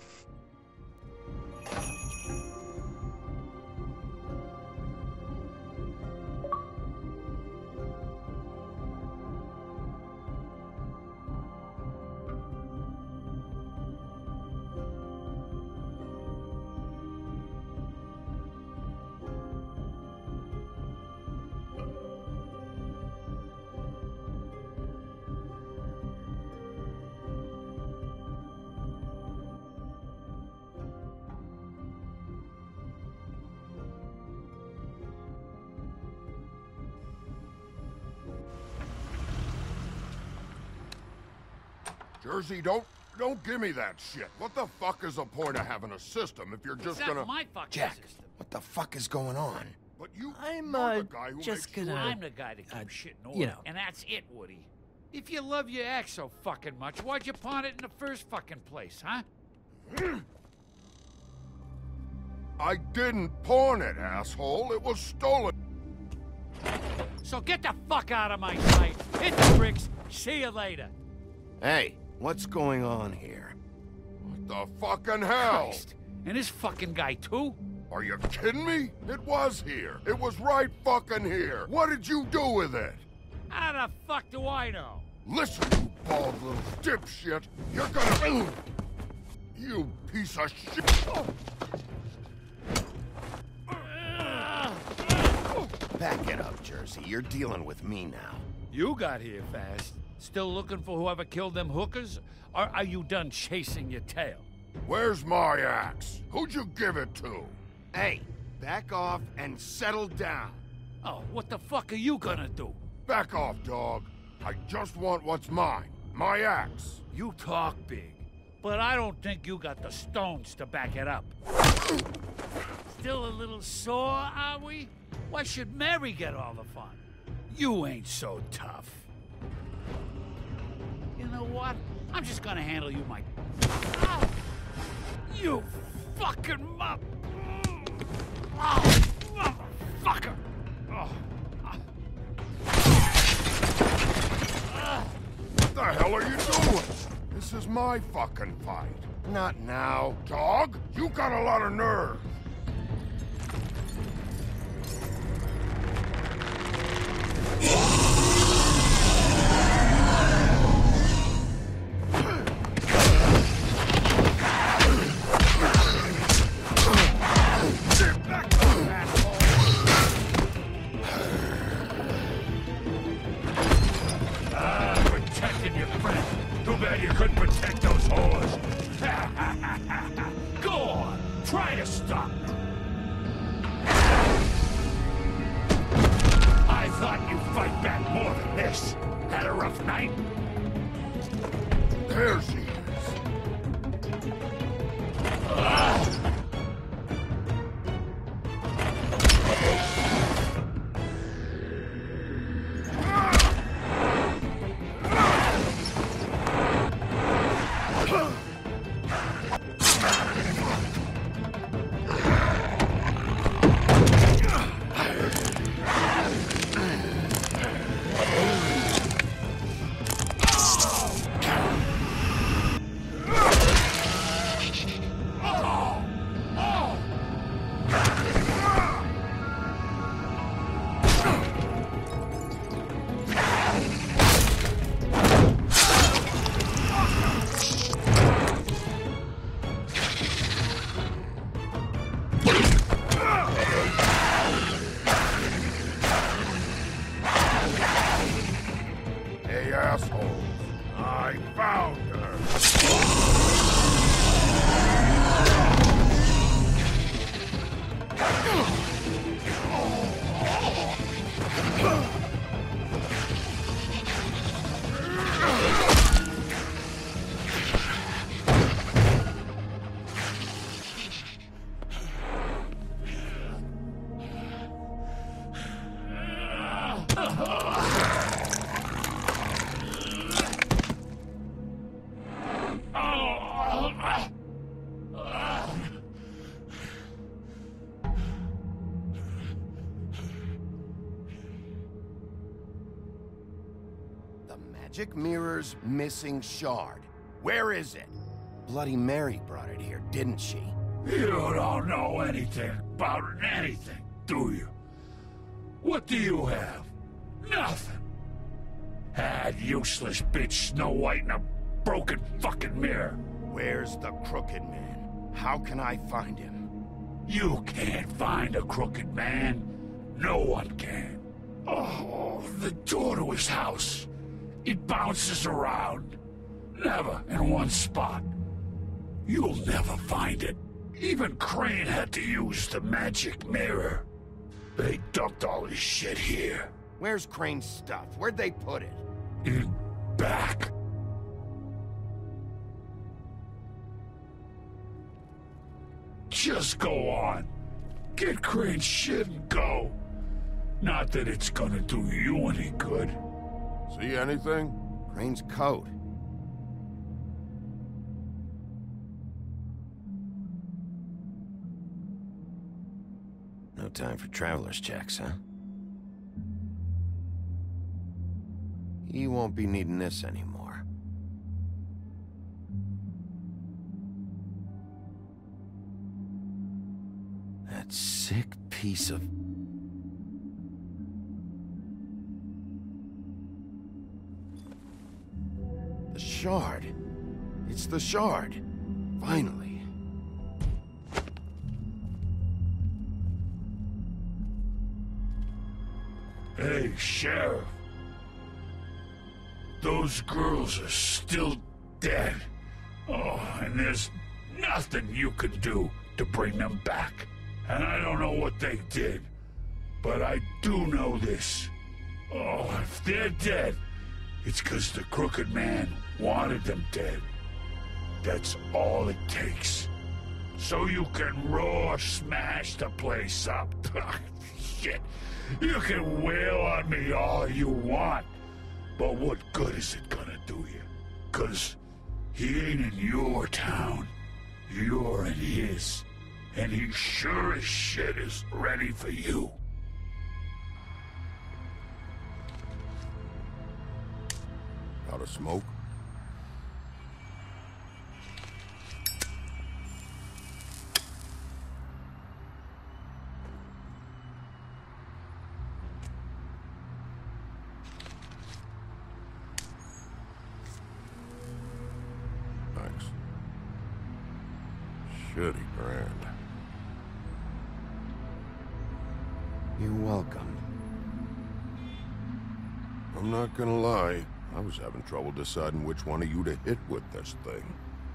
Jersey, don't don't give me that shit. What the fuck is the point of having a system if you're just It's gonna... not my fucking Jack, system. what the fuck is going on? But you, I'm, you're uh, the guy who just makes gonna... sure- I'm the guy that keeps uh, shit in order. you know. And that's it, Woody. If you love your ex so fucking much, why'd you pawn it in the first fucking place, huh? I didn't pawn it, asshole. It was stolen. So get the fuck out of my sight. Hit the bricks. See you later. Hey, what's going on here? What the fucking hell? Christ. And this fucking guy, too? Are you kidding me? It was here. It was right fucking here. What did you do with it? How the fuck do I know? Listen, you bald little dipshit. You're gonna... You piece of shit. Back it up, Jersey. You're dealing with me now. You got here fast. Still looking for whoever killed them hookers? Or are you done chasing your tail? Where's my axe? Who'd you give it to? Hey, back off and settle down. Oh, what the fuck are you gonna do? Back off, dog. I just want what's mine. My axe. You talk big, but I don't think you got the stones to back it up. Still a little sore, are we? Why should Mary get all the fun? You ain't so tough. You know what? I'm just gonna handle you my... Ah! You fucking mup! Oh, motherfucker! Oh. What the hell are you doing? This is my fucking fight. Not now. Dog, you got a lot of nerve. You couldn't protect those whores. Go on, try to stop The magic mirror's missing shard. Where is it? Bloody Mary brought it here, didn't she? You don't know anything about anything, do you? What do you have? Nothing. That useless bitch Snow White in a broken fucking mirror. Where's the Crooked Man? How can I find him? You can't find a Crooked Man. No one can. Oh, the door to his house. It bounces around. Never in one spot. You'll never find it. Even Crane had to use the magic mirror. They dumped all his shit here. Where's Crane's stuff? Where'd they put it? In back. Just go on. Get Crane's shit and go. Not that it's gonna do you any good. See anything? Crane's coat. No time for traveler's checks, huh? You won't be needing this anymore. That sick piece of... The shard. It's the shard. Finally. Hey, Sheriff. Those girls are still dead. Oh, and there's nothing you can do to bring them back. And I don't know what they did, but I do know this. Oh, if they're dead, it's because the Crooked Man wanted them dead. That's all it takes. So you can roar smash the place up. Shit. You can wail on me all you want. But what good is it gonna do you? Cause he ain't in your town. You're in his. And he sure as shit is ready for you. Out of smoke? Thanks. Shitty brand. You're welcome. I'm not gonna lie. I was having trouble deciding which one of you to hit with this thing.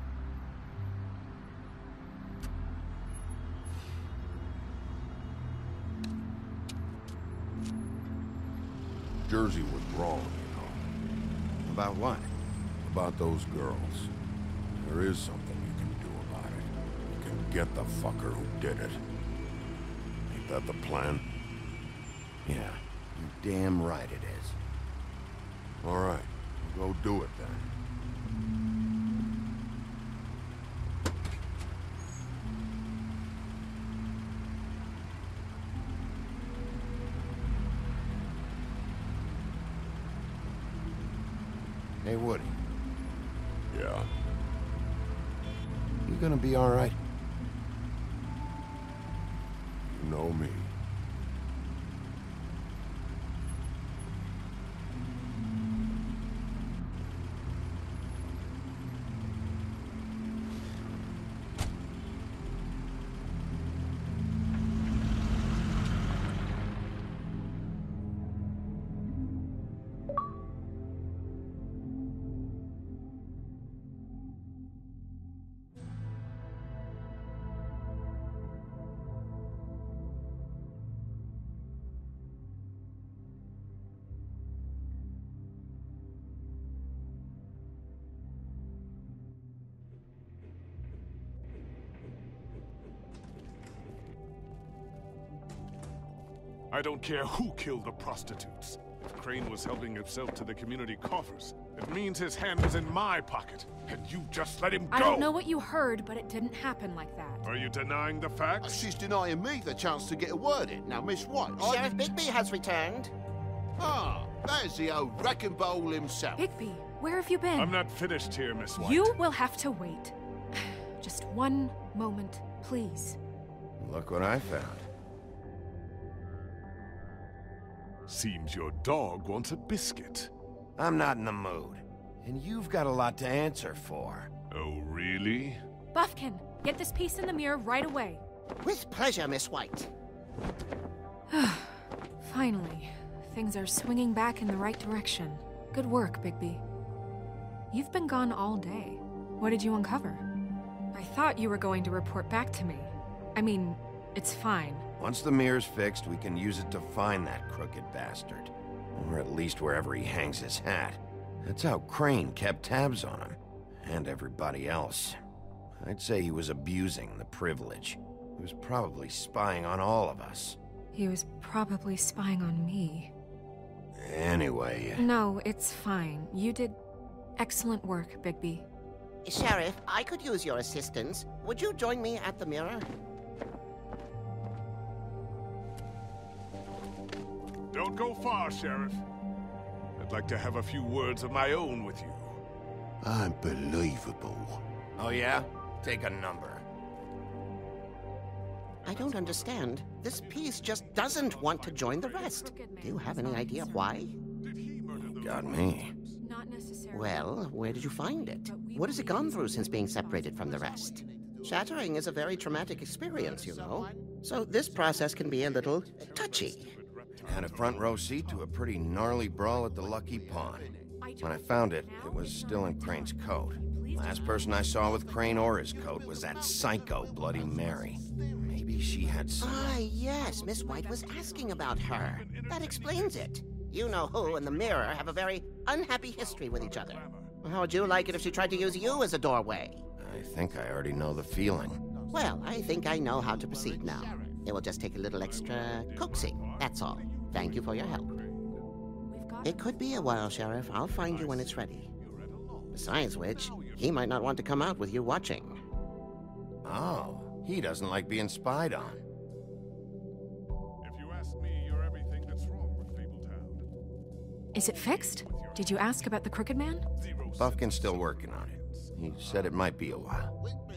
Jersey was wrong, you know. About what? About those girls. There is something you can do about it. You can get the fucker who did it. Ain't that the plan? Yeah, you damn right it is. All right, go do it then. Hey, Woody. Yeah? You gonna be all right? You know me. I don't care who killed the prostitutes. If Crane was helping himself to the community coffers, it means his hand is in my pocket, and you just let him go! I don't know what you heard, but it didn't happen like that. Are you denying the facts? Uh, she's denying me the chance to get a word in. Now, Miss White, Sheriff Bigby has returned. Ah, There's the old wrecking ball himself. Bigby, where have you been? I'm not finished here, Miss White. You will have to wait. Just one moment, please. Look what I found. Seems your dog wants a biscuit. I'm not in the mood. And you've got a lot to answer for. Oh, really? Buffkin, get this piece in the mirror right away. With pleasure, Miss White. Finally, things are swinging back in the right direction. Good work, Bigby. You've been gone all day. What did you uncover? I thought you were going to report back to me. I mean, it's fine. Once the mirror's fixed, we can use it to find that crooked bastard. Or at least wherever he hangs his hat. That's how Crane kept tabs on him. And everybody else. I'd say he was abusing the privilege. He was probably spying on all of us. He was probably spying on me. Anyway... No, it's fine. You did excellent work, Bigby. Sheriff, I could use your assistance. Would you join me at the mirror? Don't go far, Sheriff. I'd like to have a few words of my own with you. Unbelievable. Oh yeah? Take a number. I don't understand. This piece just doesn't want to join the rest. Do you have any idea why? Got me. Well, where did you find it? What has it gone through since being separated from the rest? Shattering is a very traumatic experience, you know. So this process can be a little touchy. Had a front row seat to a pretty gnarly brawl at the Lucky Pond. When I found it, it was still in Crane's coat. Last person I saw with Crane or his coat was that psycho Bloody Mary. Maybe she had some... Ah, yes, Miss White was asking about her. That explains it. You know who and the mirror have a very unhappy history with each other. How would you like it if she tried to use you as a doorway? I think I already know the feeling. Well, I think I know how to proceed now. It will just take a little extra coaxing, that's all. Thank you for your help. It could be a while, Sheriff. I'll find you when it's ready. Besides which, he might not want to come out with you watching. Oh, he doesn't like being spied on. If you ask me, you're everything that's wrong with Fabletown. Is it fixed? Did you ask about the Crooked Man? Buffkin's still working on it. He said it might be a while.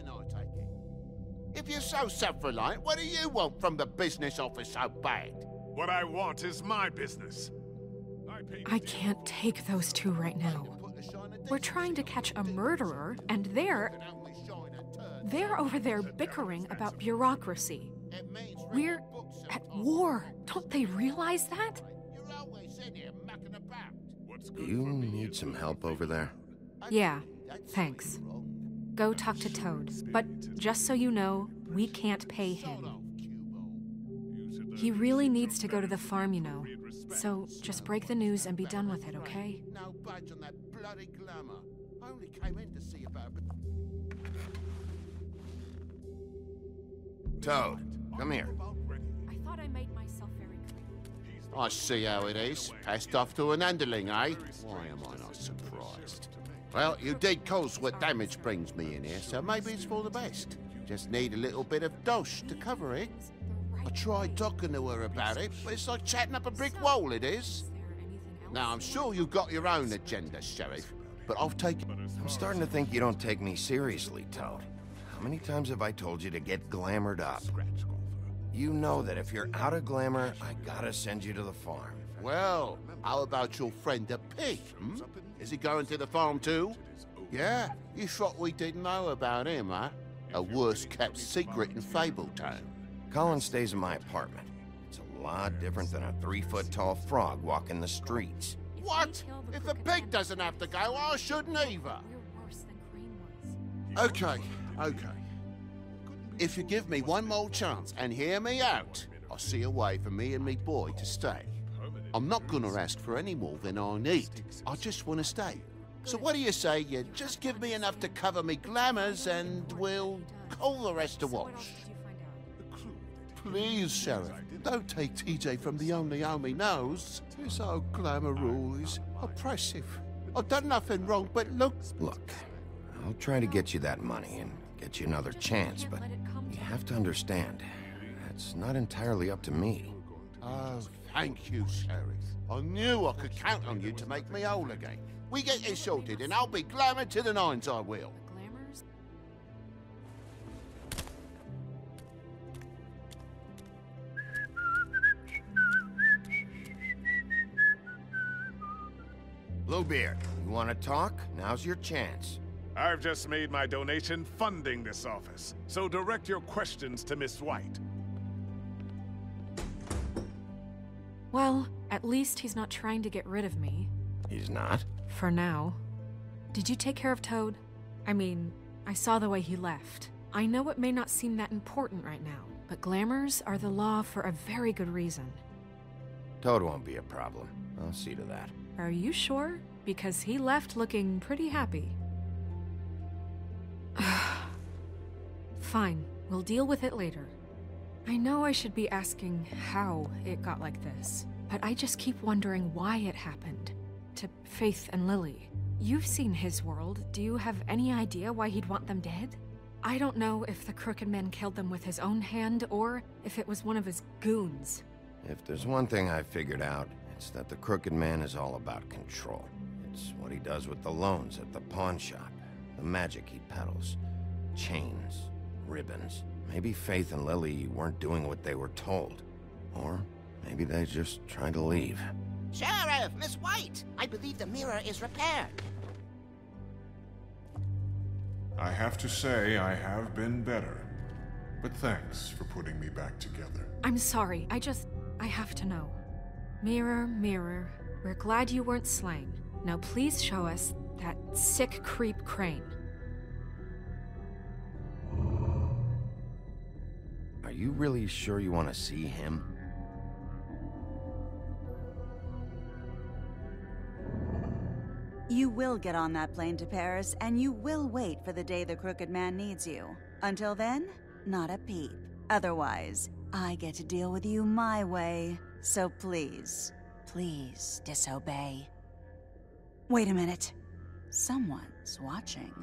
If you're so self-reliant, what do you want from the business office so bad? What I want is my business. I can't take those two right now. We're trying to catch a murderer, and they're... They're over there bickering about bureaucracy. We're at war. Don't they realize that? Do you need some help over there? Yeah, thanks. Go talk to Toad. But just so you know, we can't pay him. He really needs to go to the farm, you know. So just break the news and be done with it, okay? No budge on that bloody glamour. I only came in to see about... Toad, come here. I thought I made myself very clear. I see how it is. Passed off to an underling, eh? Why am I not surprised? Well, you did cause what damage brings me in here, so maybe it's for the best. Just need a little bit of dosh to cover it. I tried talking to her about it, but it's like chatting up a brick wall, it is. Now, I'm sure you've got your own agenda, Sheriff, but I've taken... I'm starting to think you don't take me seriously, Toad. How many times have I told you to get glamored up? You know that if you're out of glamour, I gotta send you to the farm. Well, how about your friend the pig, hmm? Is he going to the farm too? Yeah, you thought we didn't know about him, huh? A worst-kept secret in Fabletown. Colin stays in my apartment. It's a lot different than a three-foot-tall frog walking the streets. What? If the pig doesn't have to go, I shouldn't either. Okay, okay. If you give me one more chance and hear me out, I'll see a way for me and me boy to stay. I'm not gonna ask for any more than I need. I just want to stay. So what do you say you just give me enough to cover me glamours and we'll call the rest a wash? Please, Sheriff, don't take T J from the only home he knows. This old glamour rule is oppressive. I've done nothing wrong, but look... Look, I'll try to get you that money and get you another chance, but you have to understand, that's not entirely up to me. Oh, Thank you, Sheriff. I knew I could count on you to make me whole again. We get this sorted, and I'll be glamour to the nines, I will. Glamours? Bluebeard, you want to talk? Now's your chance. I've just made my donation funding this office, so direct your questions to Miss White. Well, at least he's not trying to get rid of me. He's not? For now. Did you take care of Toad? I mean, I saw the way he left. I know it may not seem that important right now, but glamours are the law for a very good reason. Toad won't be a problem. I'll see to that. Are you sure? Because he left looking pretty happy. Fine, we'll deal with it later. I know I should be asking how it got like this, but I just keep wondering why it happened. To Faith and Lily. You've seen his world. Do you have any idea why he'd want them dead? I don't know if the Crooked Man killed them with his own hand, or if it was one of his goons. If there's one thing I figured out, it's that the Crooked Man is all about control. It's what he does with the loans at the pawn shop, the magic he peddles, chains, ribbons. Maybe Faith and Lily weren't doing what they were told. Or maybe they just tried to leave. Sheriff, Miss White! I believe the mirror is repaired. I have to say I have been better. But thanks for putting me back together. I'm sorry, I just... I have to know. Mirror, mirror, we're glad you weren't slain. Now please show us that sick creep Crane. Are you really sure you want to see him? You will get on that plane to Paris, and you will wait for the day the Crooked Man needs you. Until then, not a peep. Otherwise, I get to deal with you my way. So please, please disobey. Wait a minute. Someone's watching.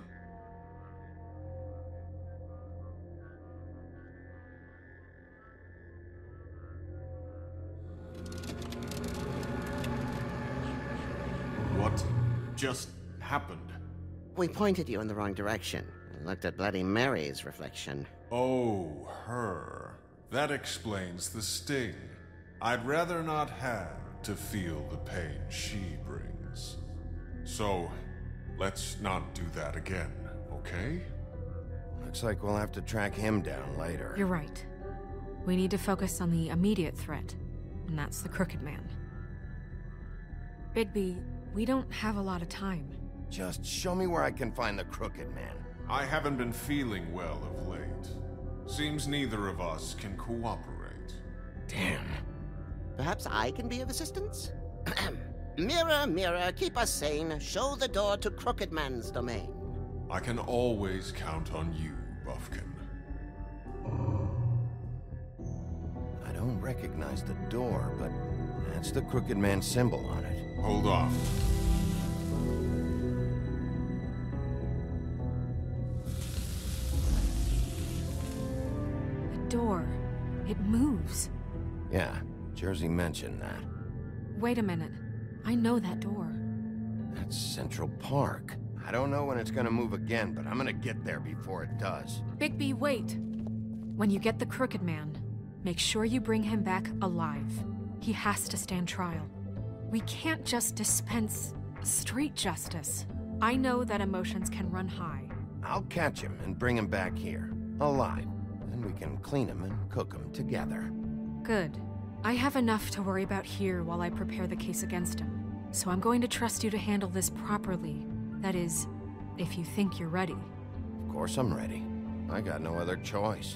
What just happened? We pointed you in the wrong direction and looked at Bloody Mary's reflection. Oh, her. That explains the sting. I'd rather not have to feel the pain she brings. So, let's not do that again, okay? Looks like we'll have to track him down later. You're right. We need to focus on the immediate threat, and that's the Crooked Man. Bigby, we don't have a lot of time. Just show me where I can find the Crooked Man. I haven't been feeling well of late. Seems neither of us can cooperate. Damn. Perhaps I can be of assistance? Mirror, mirror, keep us sane. Show the door to Crooked Man's domain. I can always count on you, Buffkin. I don't recognize the door, but that's the Crooked Man symbol on it. Hold on. The door. It moves. Yeah, Jersey mentioned that. Wait a minute. I know that door. That's Central Park. I don't know when it's gonna move again, but I'm gonna get there before it does. Bigby, wait! When you get the Crooked Man, make sure you bring him back alive. He has to stand trial. We can't just dispense street justice. I know that emotions can run high. I'll catch him and bring him back here, alive. Then we can clean him and cook him together. Good. I have enough to worry about here while I prepare the case against him. So I'm going to trust you to handle this properly. That is, if you think you're ready. Of course I'm ready. I got no other choice.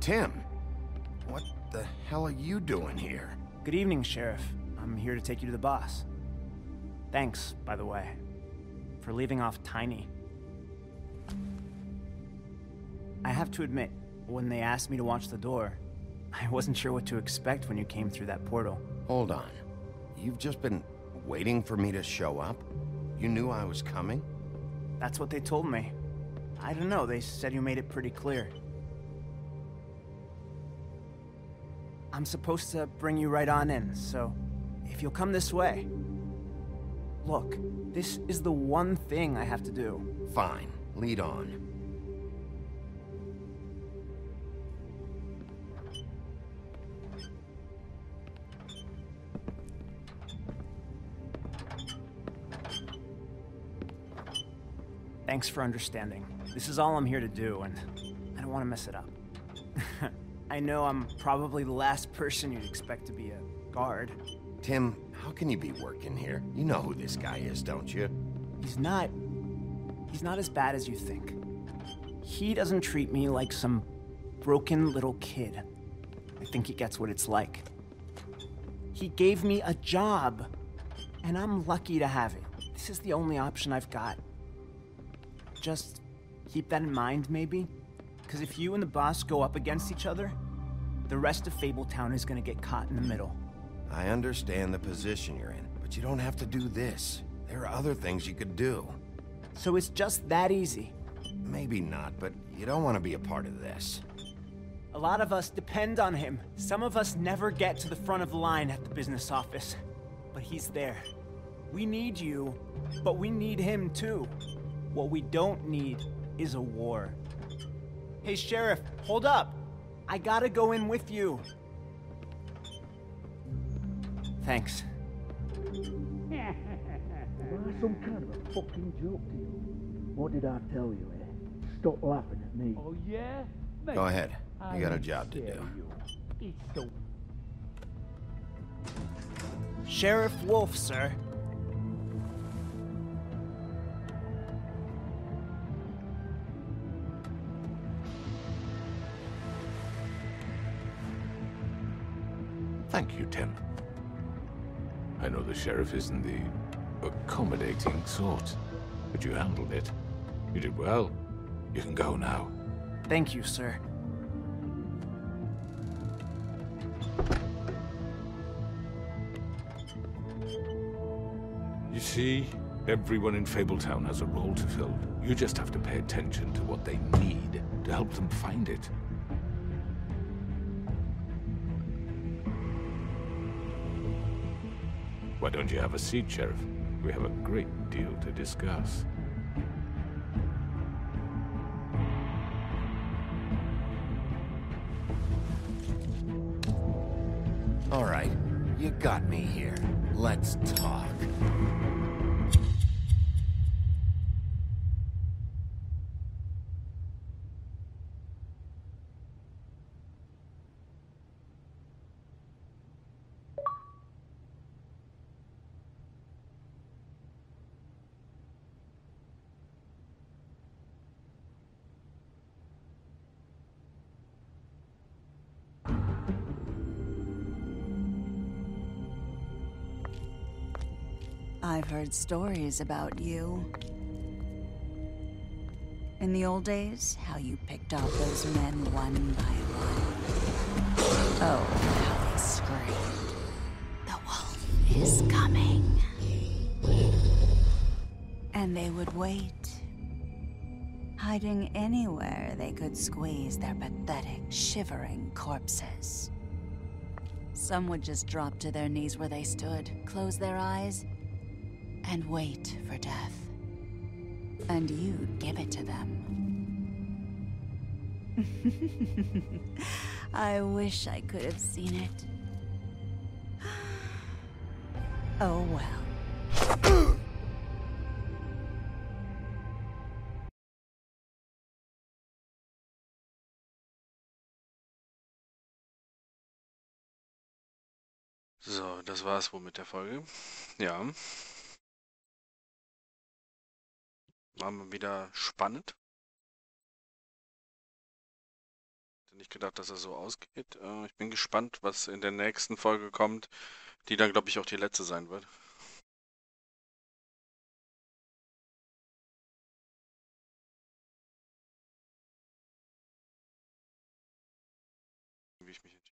Tim, what the hell are you doing here? Good evening, Sheriff. I'm here to take you to the boss. Thanks, by the way, for leaving off Tiny. I have to admit, when they asked me to watch the door, I wasn't sure what to expect when you came through that portal. Hold on. You've just been waiting for me to show up? You knew I was coming? That's what they told me. I don't know, they said you made it pretty clear. I'm supposed to bring you right on in, so if you'll come this way. Look, this is the one thing I have to do. Fine, lead on. Thanks for understanding. This is all I'm here to do, and I don't want to mess it up. I know I'm probably the last person you'd expect to be a guard. Tim, how can you be working here? You know who this guy is, don't you? He's not... He's not as bad as you think. He doesn't treat me like some broken little kid. I think he gets what it's like. He gave me a job, and I'm lucky to have it. This is the only option I've got. Just keep that in mind, maybe? Because if you and the boss go up against each other, the rest of Fabletown is gonna get caught in the middle. I understand the position you're in, but you don't have to do this. There are other things you could do. So it's just that easy? Maybe not, but you don't want to be a part of this. A lot of us depend on him. Some of us never get to the front of the line at the business office. But he's there. We need you, but we need him too. What we don't need is a war. Hey, Sheriff, hold up! I gotta go in with you. Thanks. Some kind of a fucking joke to you. What did I tell you, eh? Stop laughing at me. Oh, yeah? Go ahead. You got a job to do. It's so... Sheriff Wolf, sir. Thank you, Tim. I know the sheriff isn't the accommodating sort, but you handled it. You did well. You can go now. Thank you, sir. You see, everyone in Fabletown has a role to fill. You just have to pay attention to what they need to help them find it. Why don't you have a seat, Sheriff? We have a great deal to discuss. All right, you got me here. Let's talk. I've heard stories about you. In the old days, how you picked off those men one by one. Oh, how they screamed. The wolf is coming. And they would wait, hiding anywhere they could squeeze their pathetic, shivering corpses. Some would just drop to their knees where they stood, close their eyes, and wait for death. And you'd give it to them. I wish I could have seen it. Oh well. So, das war's wohl mit der Folge. Ja. War mal wieder spannend. nicht gedacht, dass er so ausgeht. Äh, ich bin gespannt, was in der nächsten Folge kommt, die dann, glaube ich, auch die letzte sein wird. Wie ich mich jetzt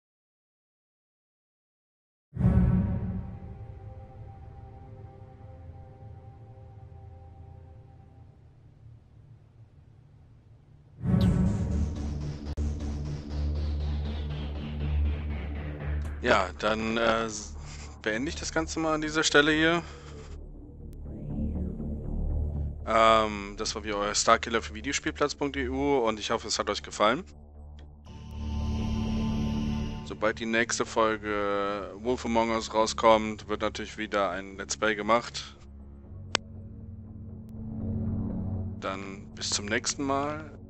Ja, dann äh, beende ich das Ganze mal an dieser Stelle hier. Ähm, das war wie euer Starkiller für Videospielplatz punkt e u und ich hoffe, es hat euch gefallen. Sobald die nächste Folge Wolf Among Us rauskommt, wird natürlich wieder ein Let's Play gemacht. Dann bis zum nächsten Mal.